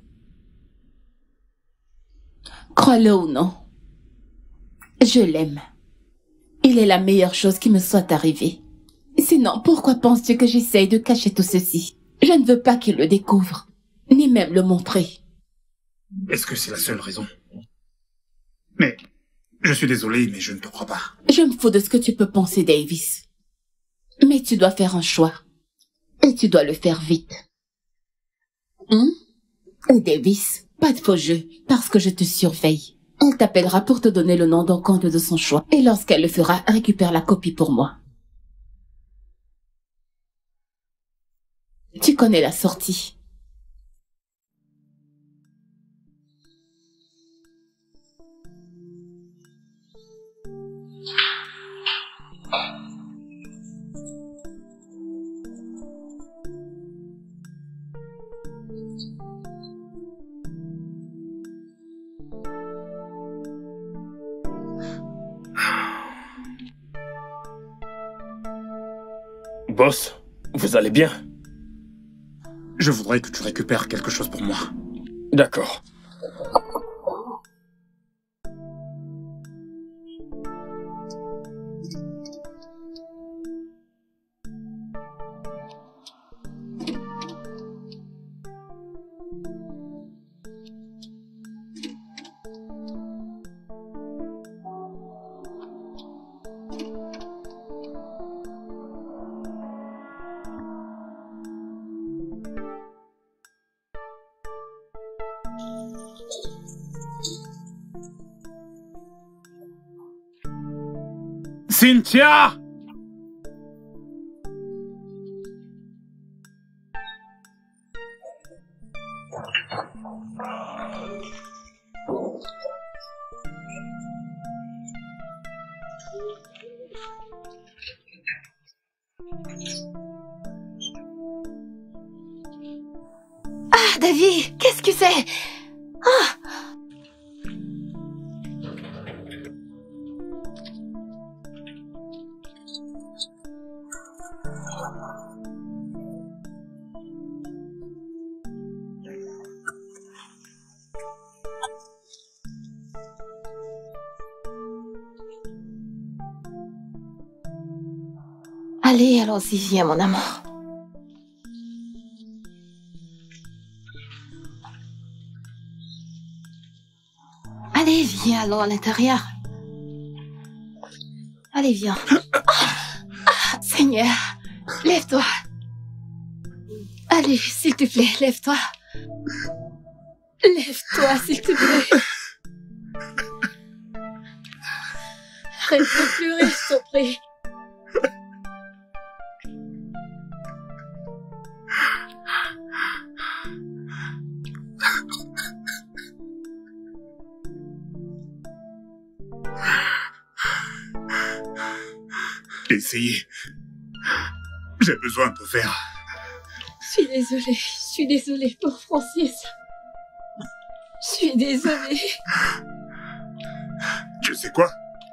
Crois-le ou non, je l'aime. Il est la meilleure chose qui me soit arrivée. Sinon, pourquoi penses-tu que j'essaye de cacher tout ceci? Je ne veux pas qu'il le découvre, ni même le montrer. Est-ce que c'est la seule raison? Mais, je suis désolé, mais je ne te crois pas. Je me fous de ce que tu peux penser, Davis. Mais tu dois faire un choix. Et tu dois le faire vite. Et Davis, pas de faux jeu, parce que je te surveille. Elle t'appellera pour te donner le nom d'un compte de son choix. Et lorsqu'elle le fera, récupère la copie pour moi. Tu connais la sortie. Boss, vous allez bien? Je voudrais que tu récupères quelque chose pour moi. D'accord. Cynthia! Ah, David, qu'est-ce que c'est? Ah! Allez, allons-y, viens, mon amour. Allez, viens, allons à l'intérieur. Allez, viens. Ah, Seigneur, lève-toi. Allez, s'il te plaît, lève-toi. Lève-toi, s'il te plaît. Arrête de pleurer, je t'en prie. Essayez. J'ai besoin de verre. Je suis désolée pour Francis. Je suis désolée. Tu sais quoi?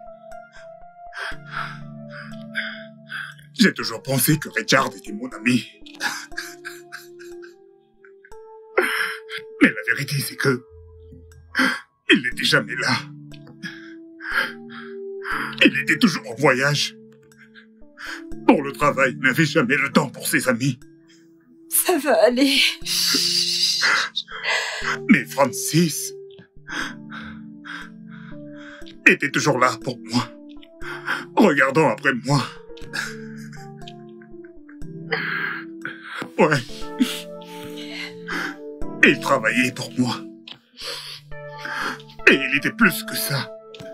J'ai toujours pensé que Richard était mon ami. Mais la vérité, c'est que... il n'était jamais là. Il était toujours en voyage. Pour le travail, il n'avait jamais le temps pour ses amis. Ça va aller. Mais Francis était toujours là pour moi, regardant après moi. Ouais. Et il travaillait pour moi. Et il était plus que ça.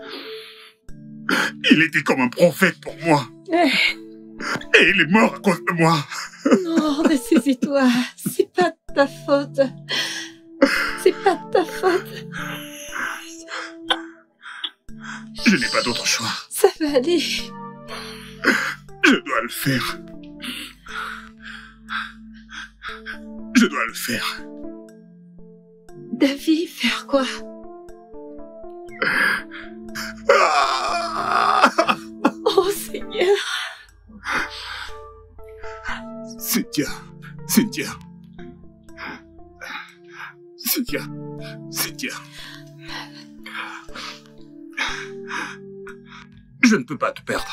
Il était comme un prophète pour moi. Et il est mort à cause de moi. Non, ressaisis-toi. C'est pas de ta faute. C'est pas de ta faute. Je n'ai pas d'autre choix. Ça va aller. Je dois le faire. Je dois le faire. David, faire quoi? Oh Seigneur. Cynthia. Cynthia. Cynthia. Cynthia. Je ne peux pas te perdre.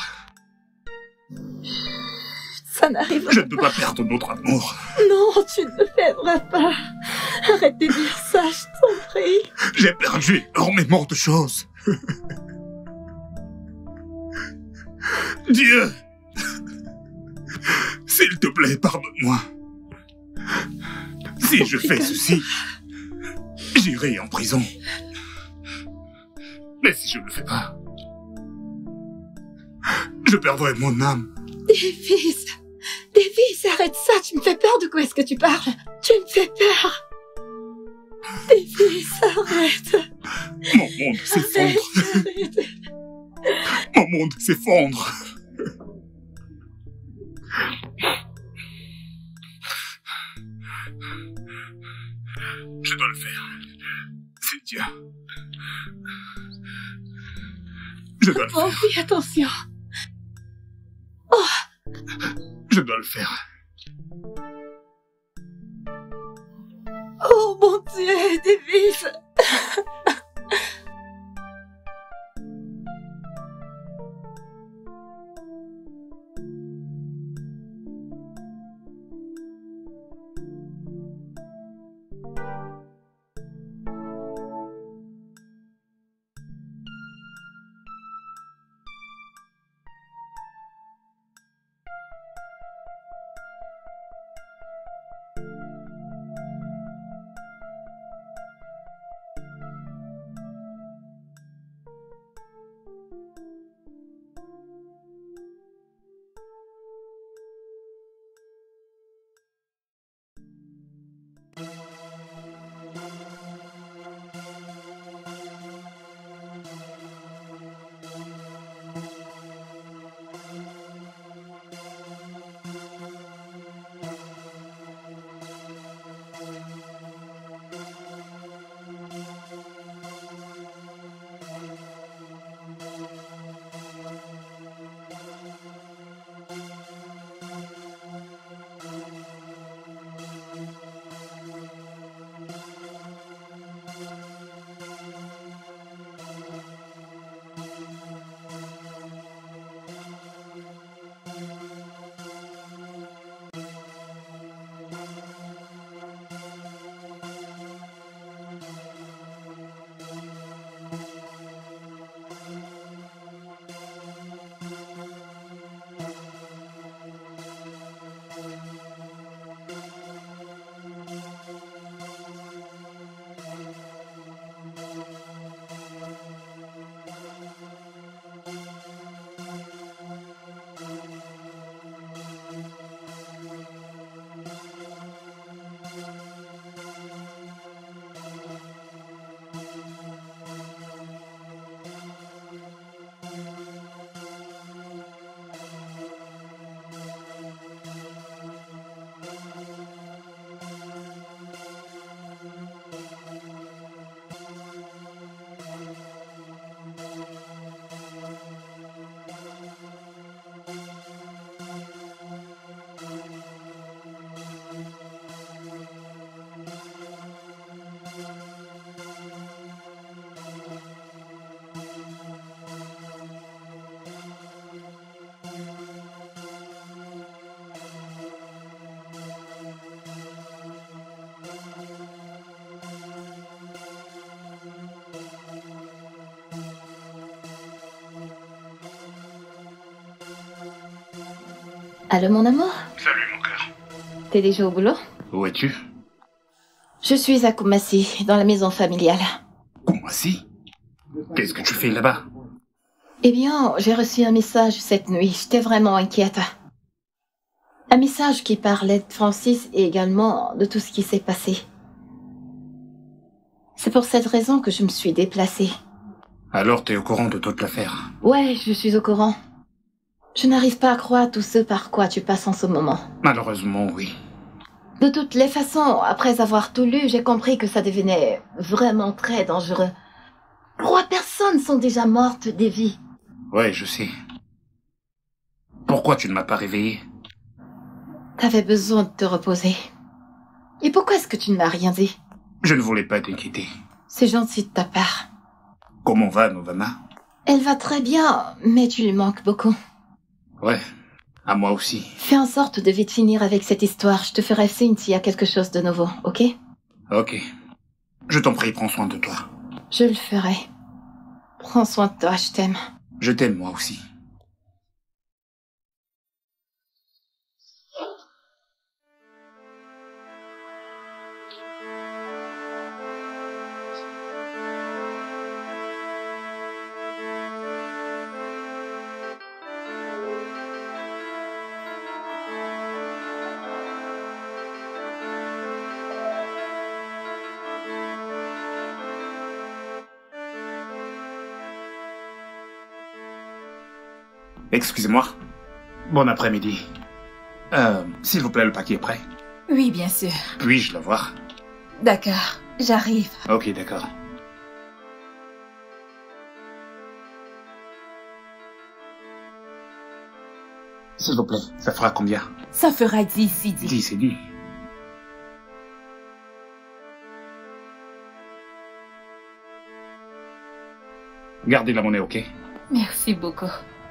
Ça n'arrivera pas. Je ne peux pas perdre notre amour. Non, tu ne me perdras pas. Arrête de dire ça, je t'en prie. J'ai perdu énormément de choses. Dieu, s'il te plaît, pardonne-moi. Si je fais ceci, j'irai en prison. Mais si je ne le fais pas, je perdrai mon âme. Davis, arrête ça, tu me fais peur, de quoi est-ce que tu parles? Tu me fais peur. Davis, arrête. Mon monde s'effondre. Arrête. Mon monde s'effondre. Je dois le faire. Cynthia. Je dois le Oh faire. oui, attention. Je dois le faire. Oh mon Dieu, Davis. Allô, mon amour? Salut, mon cœur. T'es déjà au boulot? Où es-tu? Je suis à Kumasi, dans la maison familiale. Kumasi? Qu'est-ce que tu fais là-bas? Eh bien, j'ai reçu un message cette nuit. J'étais vraiment inquiète. Un message qui parlait de Francis et également de tout ce qui s'est passé. C'est pour cette raison que je me suis déplacée. Alors t'es au courant de toute l'affaire? Ouais, je suis au courant. Je n'arrive pas à croire tout ce par quoi tu passes en ce moment. Malheureusement, oui. De toutes les façons, après avoir tout lu, j'ai compris que ça devenait vraiment très dangereux. 3 personnes sont déjà mortes, Davy. Ouais, je sais. Pourquoi tu ne m'as pas réveillé? T'avais besoin de te reposer. Et pourquoi est-ce que tu ne m'as rien dit? Je ne voulais pas t'inquiéter. C'est gentil de ta part. Comment va Novana? Elle va très bien, mais tu lui manques beaucoup. Ouais, à moi aussi. Fais en sorte de vite finir avec cette histoire. Je te ferai signe s'il y a quelque chose de nouveau, ok? Ok. Je t'en prie, prends soin de toi. Je le ferai. Prends soin de toi, je t'aime. Je t'aime moi aussi. Excusez-moi. Bon après-midi. S'il vous plaît, le paquet est prêt? Oui, bien sûr. Puis-je le voir? D'accord, j'arrive. Ok, d'accord. S'il vous plaît, ça fera combien? Ça fera 10 Sidi. 10, c'est dit. Gardez la monnaie, ok? Merci beaucoup.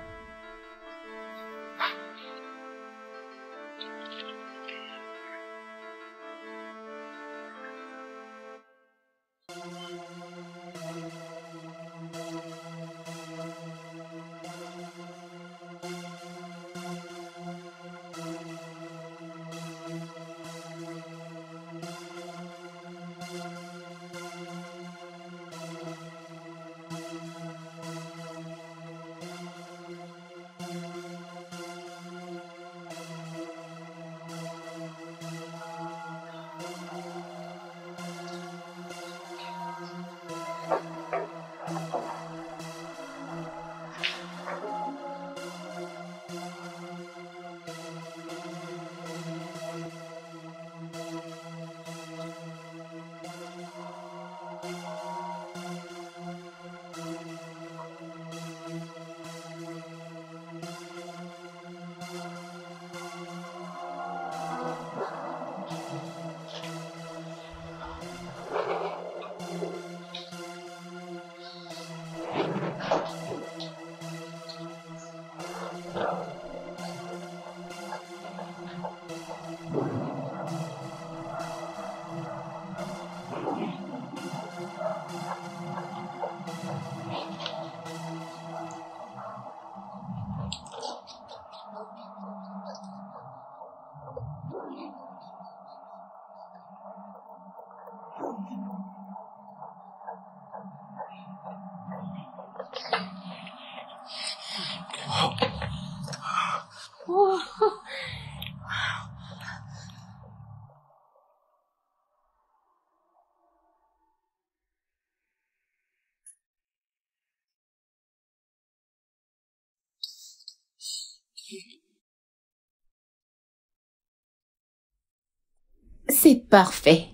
C'est parfait.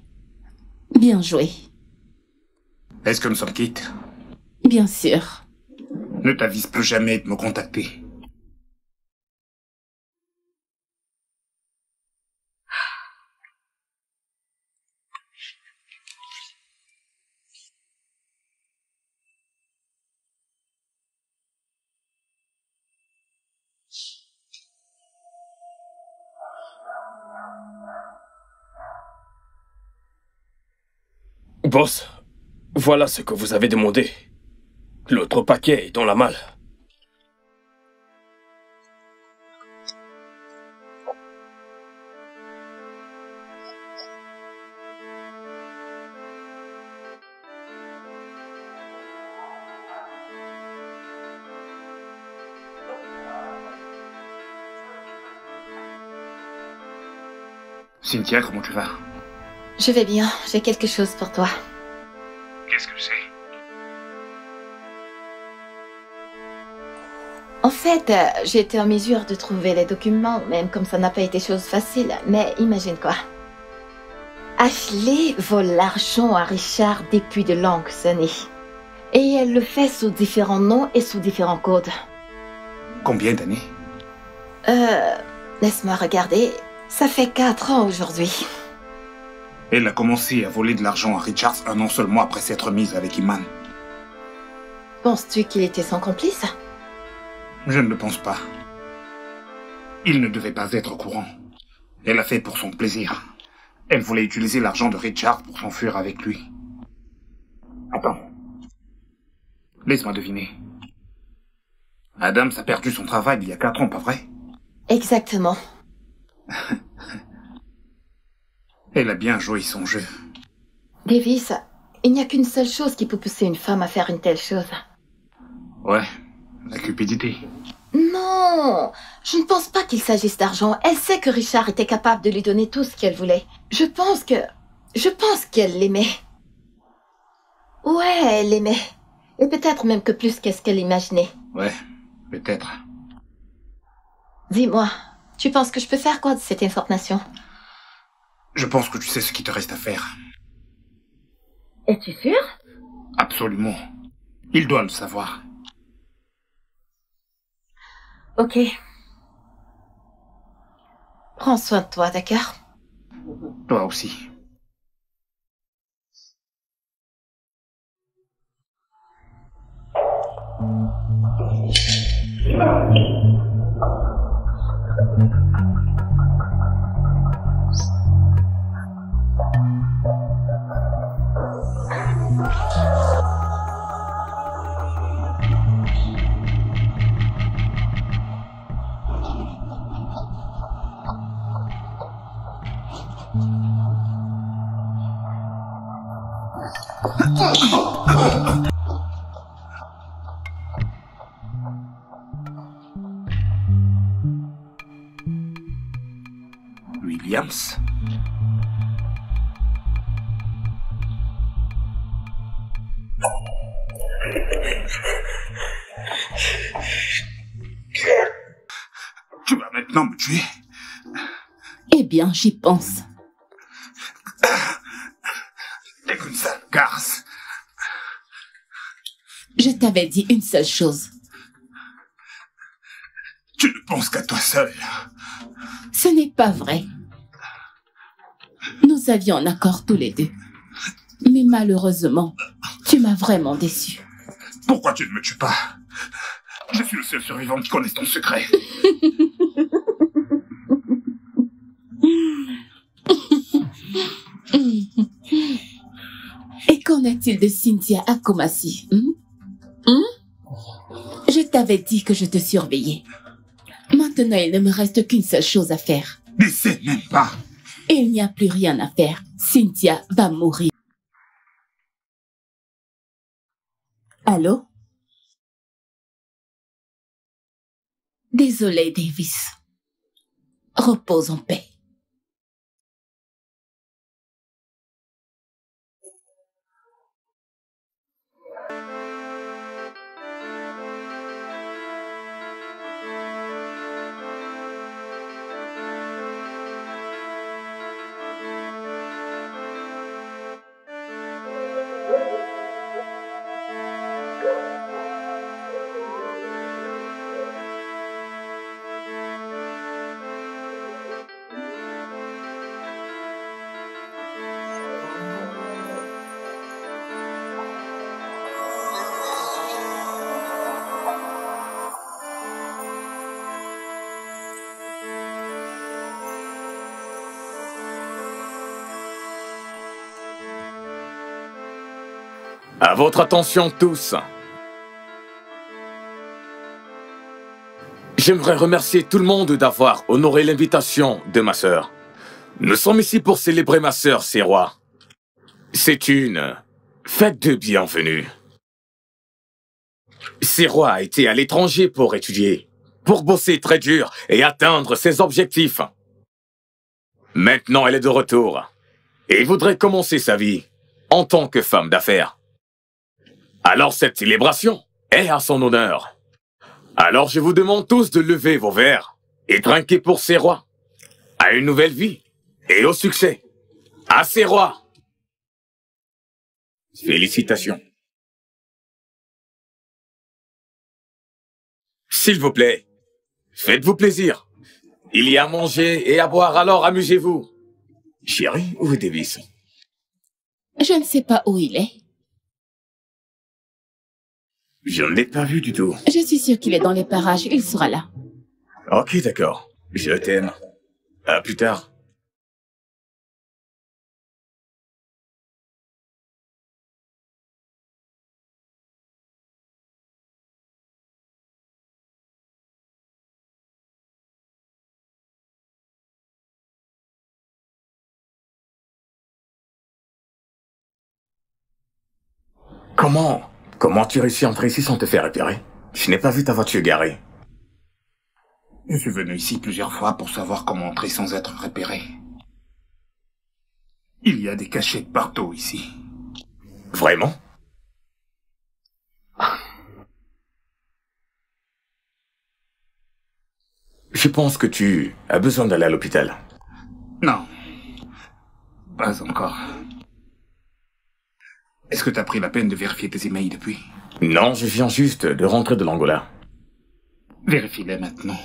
Bien joué. Est-ce que nous sommes quittes? Bien sûr. Ne t'avise plus jamais de me contacter. Boss, voilà ce que vous avez demandé. L'autre paquet est dans la malle. Cynthia, comment tu vas? Je vais bien, j'ai quelque chose pour toi. Qu'est-ce que c'est? En fait, j'ai été en mesure de trouver les documents, même comme ça n'a pas été chose facile. Mais imagine quoi. Ashley vole l'argent à Richard depuis de longues années. Et elle le fait sous différents noms et sous différents codes. Combien d'années? Laisse-moi regarder. Ça fait 4 ans aujourd'hui. Elle a commencé à voler de l'argent à Richards un an seulement après s'être mise avec Iman. Penses-tu qu'il était son complice? Je ne le pense pas. Il ne devait pas être au courant. Elle l'a fait pour son plaisir. Elle voulait utiliser l'argent de Richard pour s'enfuir avec lui. Attends. Laisse-moi deviner. Adams a perdu son travail il y a 4 ans, pas vrai? Exactement. Elle a bien joué son jeu. Davis, il n'y a qu'une seule chose qui peut pousser une femme à faire une telle chose. Ouais, la cupidité. Non, je ne pense pas qu'il s'agisse d'argent. Elle sait que Richard était capable de lui donner tout ce qu'elle voulait. Je pense qu'elle l'aimait. Ouais, elle l'aimait. Et peut-être même que plus qu'est-ce qu'elle imaginait. Ouais, peut-être. Dis-moi, tu penses que je peux faire quoi de cette information? Je pense que tu sais ce qui te reste à faire. Es-tu sûr? Absolument. Il doit le savoir. Ok. Prends soin de toi, d'accord? Toi aussi. Williams? Tu vas maintenant me tuer? Eh bien, j'y pense. T'es qu'une sale garce. Je t'avais dit une seule chose. Tu ne penses qu'à toi seul. Ce n'est pas vrai. Nous avions un accord tous les deux. Mais malheureusement, tu m'as vraiment déçu. Pourquoi tu ne me tues pas? Je suis le seul survivant qui connaisse ton secret. Et qu'en est-il de Cynthia Akomasi? Je t'avais dit que je te surveillais. Maintenant, il ne me reste qu'une seule chose à faire. N'essaie même pas. Il n'y a plus rien à faire. Cynthia va mourir. Allô? Désolé, Davis. Repose en paix. À votre attention tous. J'aimerais remercier tout le monde d'avoir honoré l'invitation de ma sœur. Nous sommes ici pour célébrer ma sœur, Serwa. C'est une fête de bienvenue. Serwa a été à l'étranger pour étudier, pour bosser très dur et atteindre ses objectifs. Maintenant, elle est de retour. Et voudrait commencer sa vie en tant que femme d'affaires. Alors cette célébration est à son honneur. Alors je vous demande tous de lever vos verres et trinquer pour ces rois. À une nouvelle vie et au succès. À ces rois. Félicitations. S'il vous plaît, faites-vous plaisir. Il y a à manger et à boire, alors amusez-vous. Chérie, où est Davis? Je ne sais pas où il est. Je ne l'ai pas vu du tout. Je suis sûre qu'il est dans les parages. Il sera là. Ok, d'accord. Je t'aime. À plus tard. Comment tu réussis à entrer ici sans te faire repérer? Je n'ai pas vu ta voiture garée. Je suis venu ici plusieurs fois pour savoir comment entrer sans être repéré. Il y a des cachettes partout ici. Vraiment? Je pense que tu as besoin d'aller à l'hôpital. Non. Pas encore. Est-ce que tu as pris la peine de vérifier tes emails depuis? Non, je viens juste de rentrer de l'Angola. Vérifie-les maintenant.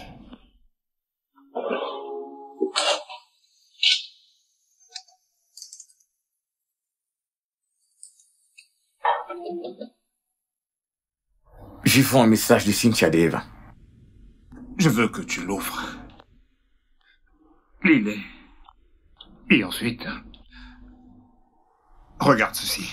J'ai vu un message de Cynthia Dave. Je veux que tu l'ouvres. Lis-les. Et ensuite, regarde ceci.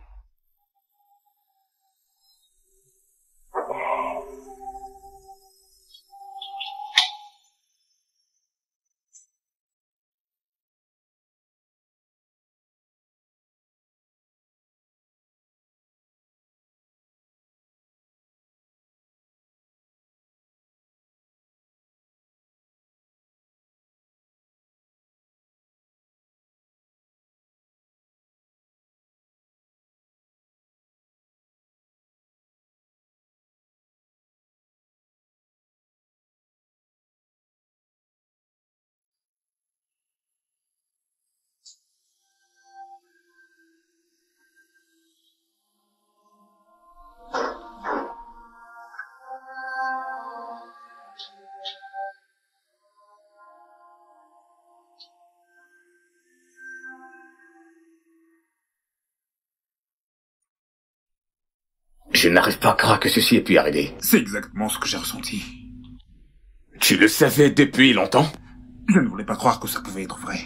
Je n'arrive pas à croire que ceci ait pu arriver. C'est exactement ce que j'ai ressenti. Tu le savais depuis longtemps? Je ne voulais pas croire que ça pouvait être vrai.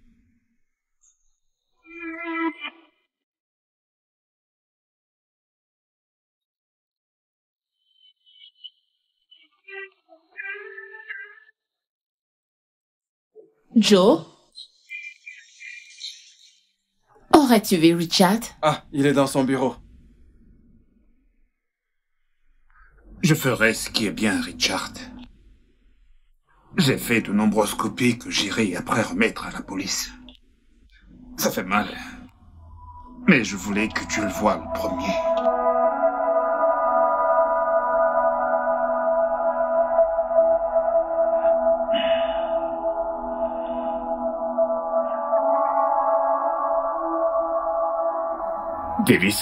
Joe? Aurais-tu vu Richard? Ah, il est dans son bureau. Je ferai ce qui est bien, Richard. J'ai fait de nombreuses copies que j'irai après remettre à la police. Ça fait mal. Mais je voulais que tu le voies le premier. Davis.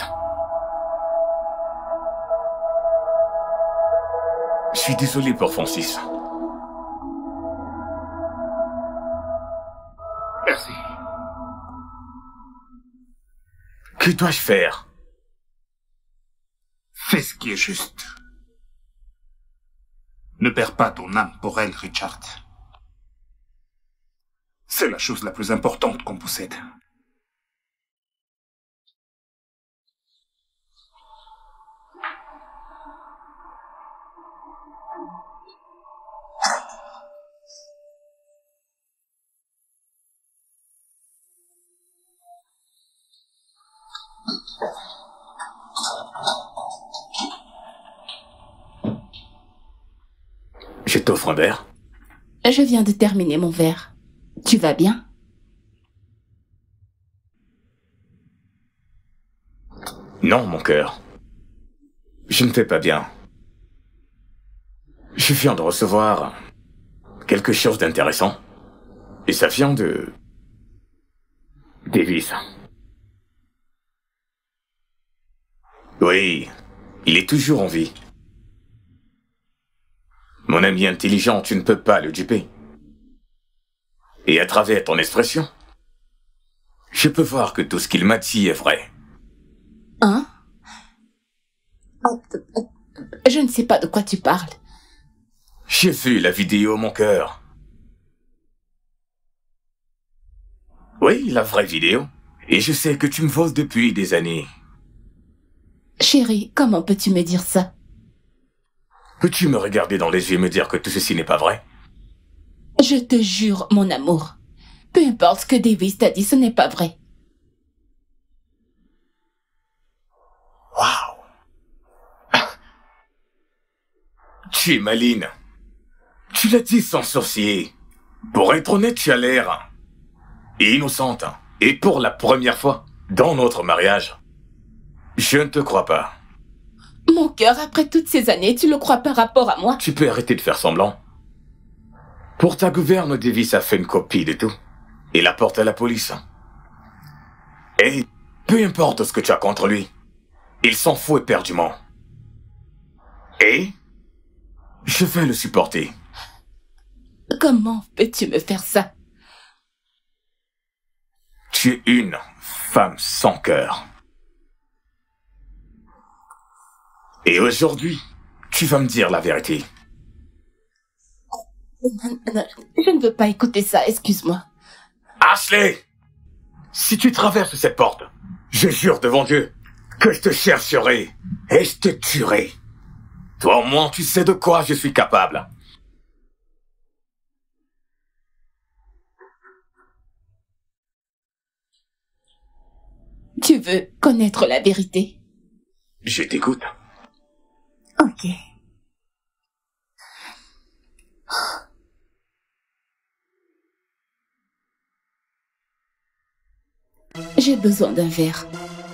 Je suis désolé pour Francis. Merci. Que dois-je faire? Fais ce qui est juste. Ne perds pas ton âme pour elle, Richard. C'est la chose la plus importante qu'on possède. Je t'offre un verre. Je viens de terminer mon verre. Tu vas bien? Non, mon cœur. Je ne fais pas bien. Je viens de recevoir quelque chose d'intéressant. Et ça vient de... Davis. Oui, il est toujours en vie. Mon ami intelligent, tu ne peux pas le duper. Et à travers ton expression, je peux voir que tout ce qu'il m'a dit est vrai. Hein? Je ne sais pas de quoi tu parles. J'ai vu la vidéo, mon cœur. Oui, la vraie vidéo. Et je sais que tu me voles depuis des années. Chérie, comment peux-tu me dire ça? Peux-tu me regarder dans les yeux et me dire que tout ceci n'est pas vrai? Je te jure, mon amour. Peu importe ce que Davis t'a dit, ce n'est pas vrai. Waouh! Tu es maligne. Tu l'as dit sans sourciller. Pour être honnête, tu as l'air innocente. Et pour la première fois dans notre mariage, je ne te crois pas. Mon cœur, après toutes ces années, tu le crois par rapport à moi? Tu peux arrêter de faire semblant. Pour ta gouverne, Davis a fait une copie de tout. Et la porte à la police. Et peu importe ce que tu as contre lui, il s'en fout éperdument. Et je vais le supporter. Comment peux-tu me faire ça? Tu es une femme sans cœur. Et aujourd'hui, tu vas me dire la vérité. Non, je ne veux pas écouter ça, excuse-moi. Ashley! Si tu traverses cette porte, je jure devant Dieu que je te chercherai et je te tuerai. Toi au moins, tu sais de quoi je suis capable. Tu veux connaître la vérité? Je t'écoute. Ok. J'ai besoin d'un verre.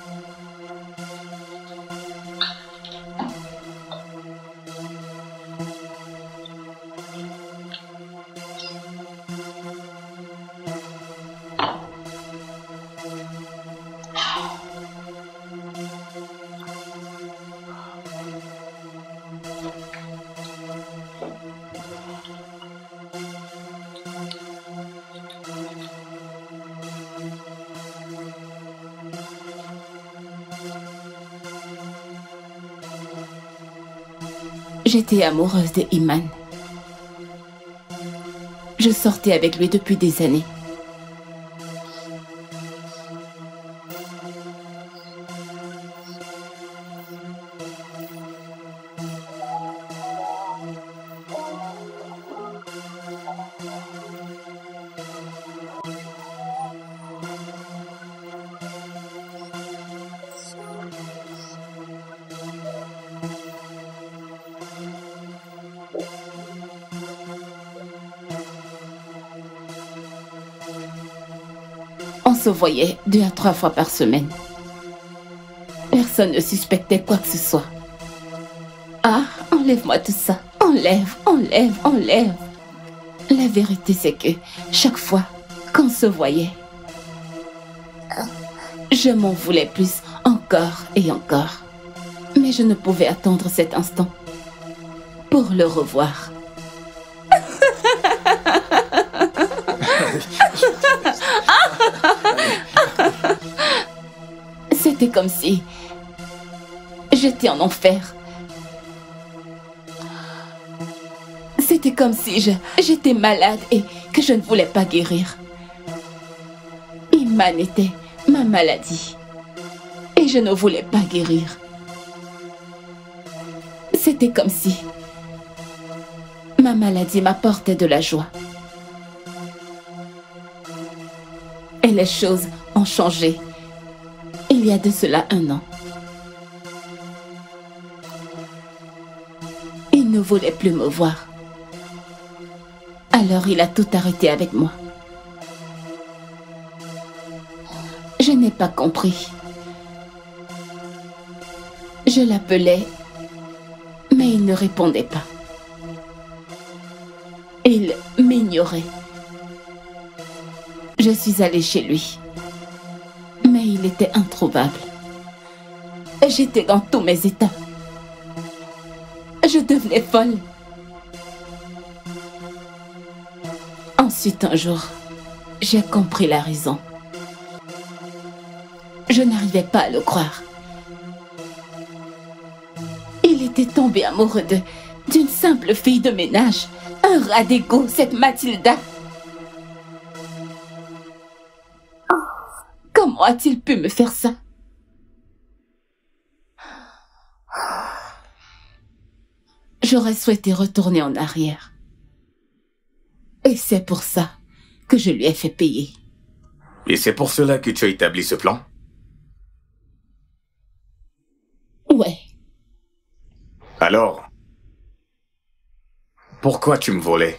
J'étais amoureuse de Iman. Je sortais avec lui depuis des années. On se voyait 2 à 3 fois par semaine. Personne ne suspectait quoi que ce soit. Ah, enlève-moi tout ça. Enlève, enlève, enlève. La vérité, c'est que chaque fois qu'on se voyait, je m'en voulais plus, encore et encore. Mais je ne pouvais attendre cet instant pour le revoir. C'était comme si j'étais en enfer. C'était comme si j'étais malade et que je ne voulais pas guérir. Iman était ma maladie et je ne voulais pas guérir. C'était comme si ma maladie m'apportait de la joie. Et les choses ont changé il y a de cela 1 an. Il ne voulait plus me voir. Alors il a tout arrêté avec moi. Je n'ai pas compris. Je l'appelais, mais il ne répondait pas. Il m'ignorait. Je suis allée chez lui, mais il était introuvable. J'étais dans tous mes états. Je devenais folle. Ensuite, un jour, j'ai compris la raison. Je n'arrivais pas à le croire. Il était tombé amoureux d'une simple fille de ménage. Un rat d'égout, cette Mathilda. Oh, comment a-t-il pu me faire ça? J'aurais souhaité retourner en arrière. Et c'est pour ça que je lui ai fait payer. Et c'est pour cela que tu as établi ce plan? Ouais. Alors, pourquoi tu me volais?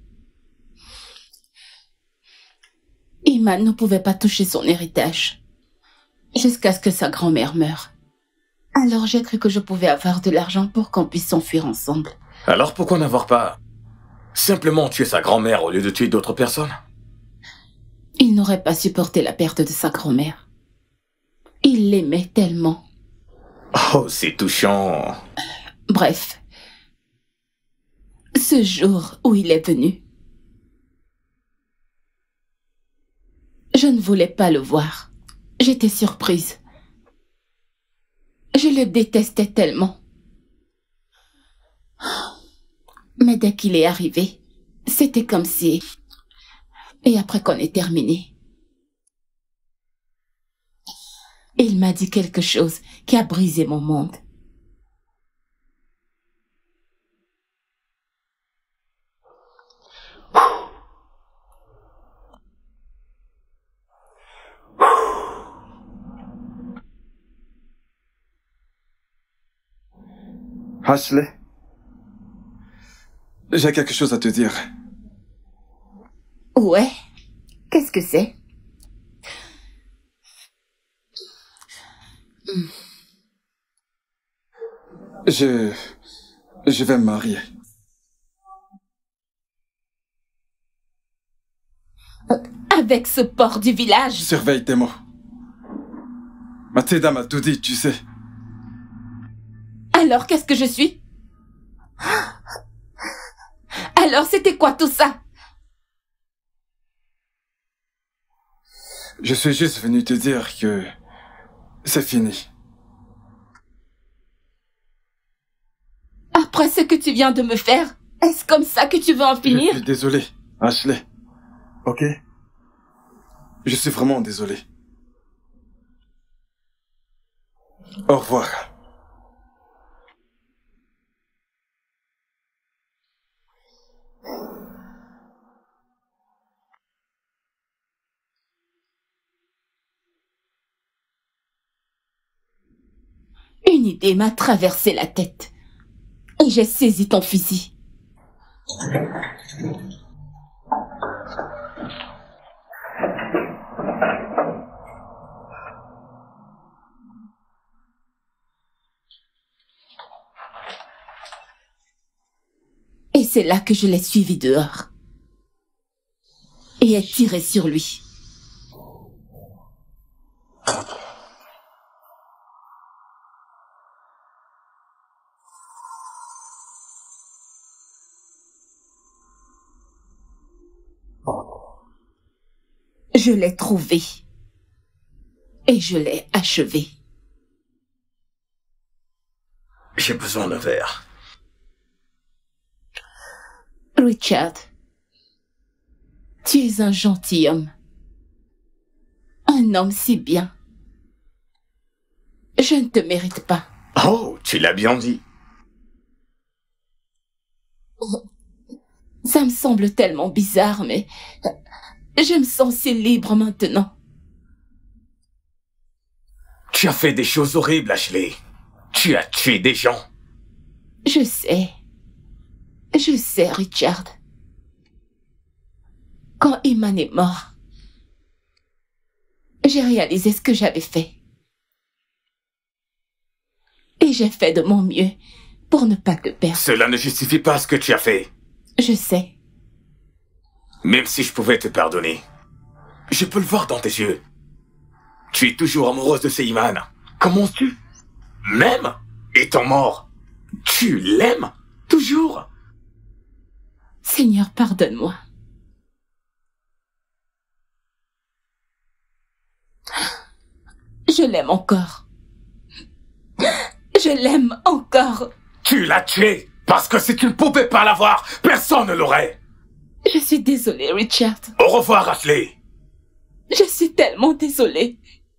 Iman ne pouvait pas toucher son héritage jusqu'à ce que sa grand-mère meure. Alors j'ai cru que je pouvais avoir de l'argent pour qu'on puisse s'enfuir ensemble. Alors pourquoi n'avoir pas simplement tué sa grand-mère au lieu de tuer d'autres personnes? Il n'aurait pas supporté la perte de sa grand-mère. Il l'aimait tellement. Oh, c'est touchant. Bref, ce jour où il est venu, je ne voulais pas le voir. J'étais surprise. Je le détestais tellement. Mais dès qu'il est arrivé, c'était comme si... Et après qu'on ait terminé, il m'a dit quelque chose qui a brisé mon monde. Ashley, j'ai quelque chose à te dire. Ouais? Qu'est-ce que c'est? Je vais me marier. Avec ce porc du village? Surveille tes mots. Mathilda m'a tout dit, tu sais. Alors qu'est-ce que je suis? Alors c'était quoi tout ça? Je suis juste venu te dire que c'est fini. Après ce que tu viens de me faire, est-ce comme ça que tu veux en finir? Je suis désolé, Ashley. Ok? Je suis vraiment désolé. Au revoir. Une idée m'a traversé la tête. Et j'ai saisi ton fusil. Et c'est là que je l'ai suivi dehors. Et ai tiré sur lui. Je l'ai trouvé. Et je l'ai achevé. J'ai besoin d'un verre. Richard, tu es un gentilhomme. Un homme si bien. Je ne te mérite pas. Oh, tu l'as bien dit. Ça me semble tellement bizarre, mais je me sens si libre maintenant. Tu as fait des choses horribles, Ashley. Tu as tué des gens. Je sais, Richard. Quand Iman est mort, j'ai réalisé ce que j'avais fait. Et j'ai fait de mon mieux pour ne pas te perdre. Cela ne justifie pas ce que tu as fait. Je sais. Même si je pouvais te pardonner, je peux le voir dans tes yeux. Tu es toujours amoureuse de Seyman. Comment tu Même étant mort, tu l'aimes toujours. Seigneur, pardonne-moi. Je l'aime encore. Je l'aime encore. Tu l'as tué parce que si tu ne pouvais pas l'avoir, personne ne l'aurait. Je suis désolée, Richard. Au revoir, Ashley. Je suis tellement désolée.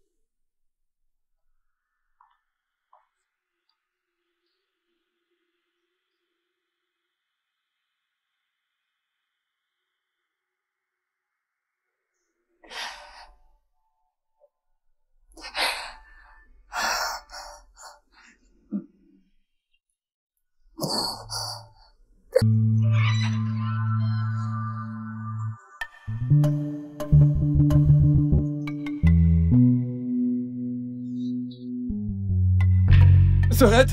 Sorette?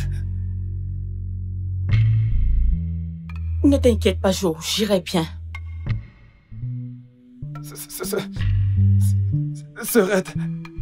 Ne t'inquiète pas, Joe, j'irai bien. Sorette?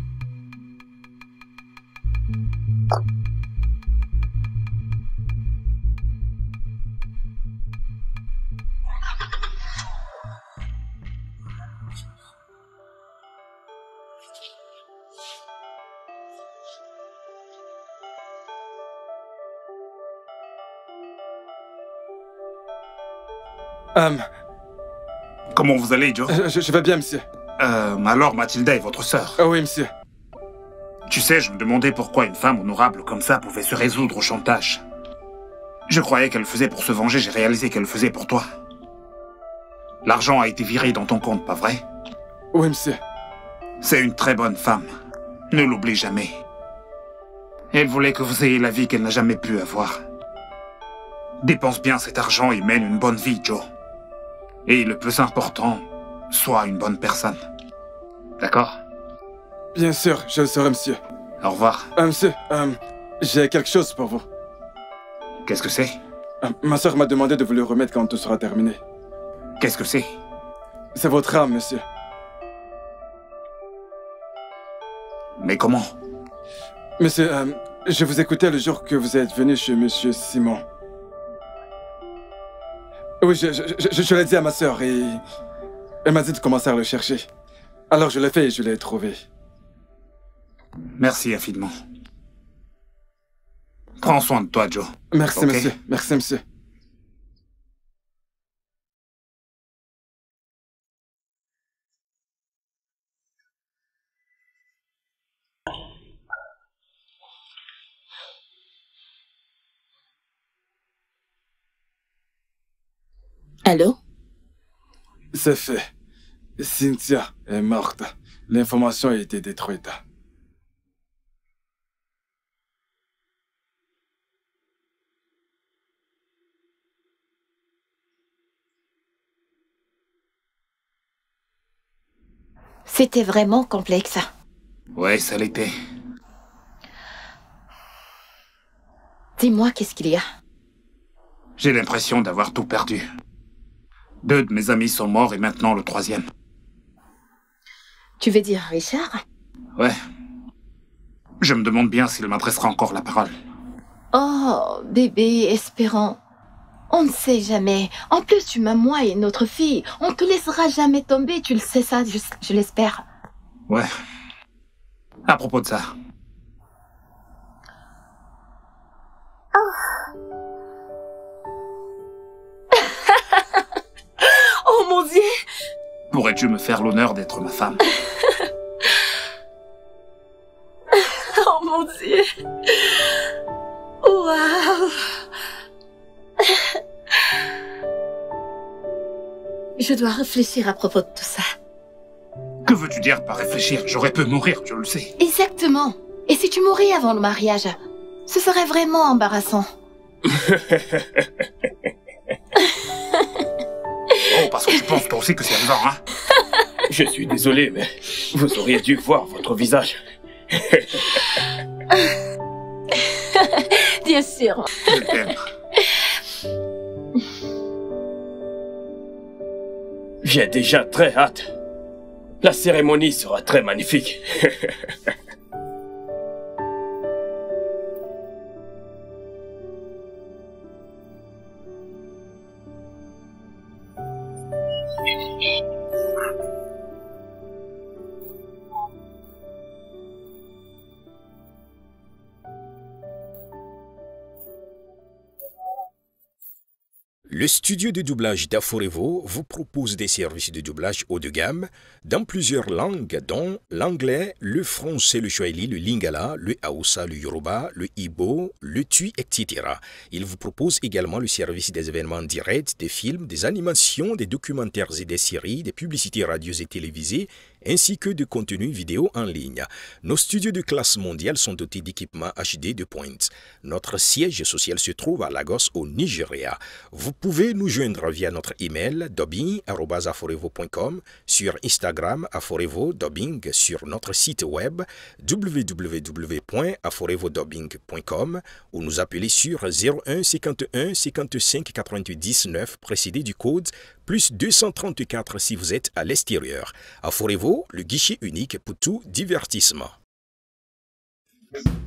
Comment vous allez, Joe? Je vais bien, monsieur. Alors Mathilda est votre sœur? Ah oui, monsieur. Tu sais, je me demandais pourquoi une femme honorable comme ça pouvait se résoudre au chantage. Je croyais qu'elle le faisait pour se venger, j'ai réalisé qu'elle le faisait pour toi. L'argent a été viré dans ton compte, pas vrai? Oui, monsieur. C'est une très bonne femme. Ne l'oublie jamais. Elle voulait que vous ayez la vie qu'elle n'a jamais pu avoir. Dépense bien cet argent et mène une bonne vie, Joe. Et le plus important, sois une bonne personne. D'accord? Bien sûr, je le serai, monsieur. Au revoir. Monsieur, j'ai quelque chose pour vous. Qu'est-ce que c'est? Ma soeur m'a demandé de vous le remettre quand tout sera terminé. Qu'est-ce que c'est? C'est votre âme, monsieur. Mais comment? Monsieur, je vous écoutais le jour que vous êtes venu chez monsieur Simon. Oui, je l'ai dit à ma sœur et elle m'a dit de commencer à le chercher. Alors je l'ai fait et je l'ai trouvé. Merci infiniment. Prends soin de toi, Joe. Merci, Okay? monsieur. Merci, monsieur. Allô? C'est fait. Cynthia est morte. L'information a été détruite. C'était vraiment complexe. Ouais, ça l'était. Dis-moi, qu'est-ce qu'il y a? J'ai l'impression d'avoir tout perdu. 2 de mes amis sont morts et maintenant le 3e. Tu veux dire Richard? Ouais. Je me demande bien s'il m'adressera encore la parole. Oh, bébé, espérant. On ne sait jamais. En plus, tu m'as moi et notre fille. On te laissera jamais tomber, tu le sais ça, je l'espère. Ouais. À propos de ça. Oh mon Dieu! Pourrais-tu me faire l'honneur d'être ma femme? Oh mon Dieu! Waouh! Je dois réfléchir à propos de tout ça. Que veux-tu dire par réfléchir? J'aurais pu mourir, je le sais. Exactement. Et si tu mourais avant le mariage? Ce serait vraiment embarrassant. Oh, parce que tu penses toi aussi que c'est amusant, hein? Je suis désolé, mais vous auriez dû voir votre visage. Bien sûr. Je t'aime. J'ai déjà très hâte. La cérémonie sera très magnifique. Le studio de doublage d'Aforevo vous propose des services de doublage haut de gamme dans plusieurs langues, dont l'anglais, le français, le swahili, le lingala, le hausa, le yoruba, le igbo, le tui, etc. Il vous propose également le service des événements directs, des films, des animations, des documentaires et des séries, des publicités radio et télévisées, ainsi que de contenus vidéo en ligne. Nos studios de classe mondiale sont dotés d'équipements HD de pointe. Notre siège social se trouve à Lagos, au Nigeria. Vous pouvez nous joindre via notre email dubbing@aforevo.com, sur Instagram Aforevo Dubbing, sur notre site web www.aforevodubbing.com ou nous appeler sur 01 51 55 88 19 précédé du code plus 234 si vous êtes à l'extérieur. Aforevo, le guichet unique pour tout divertissement.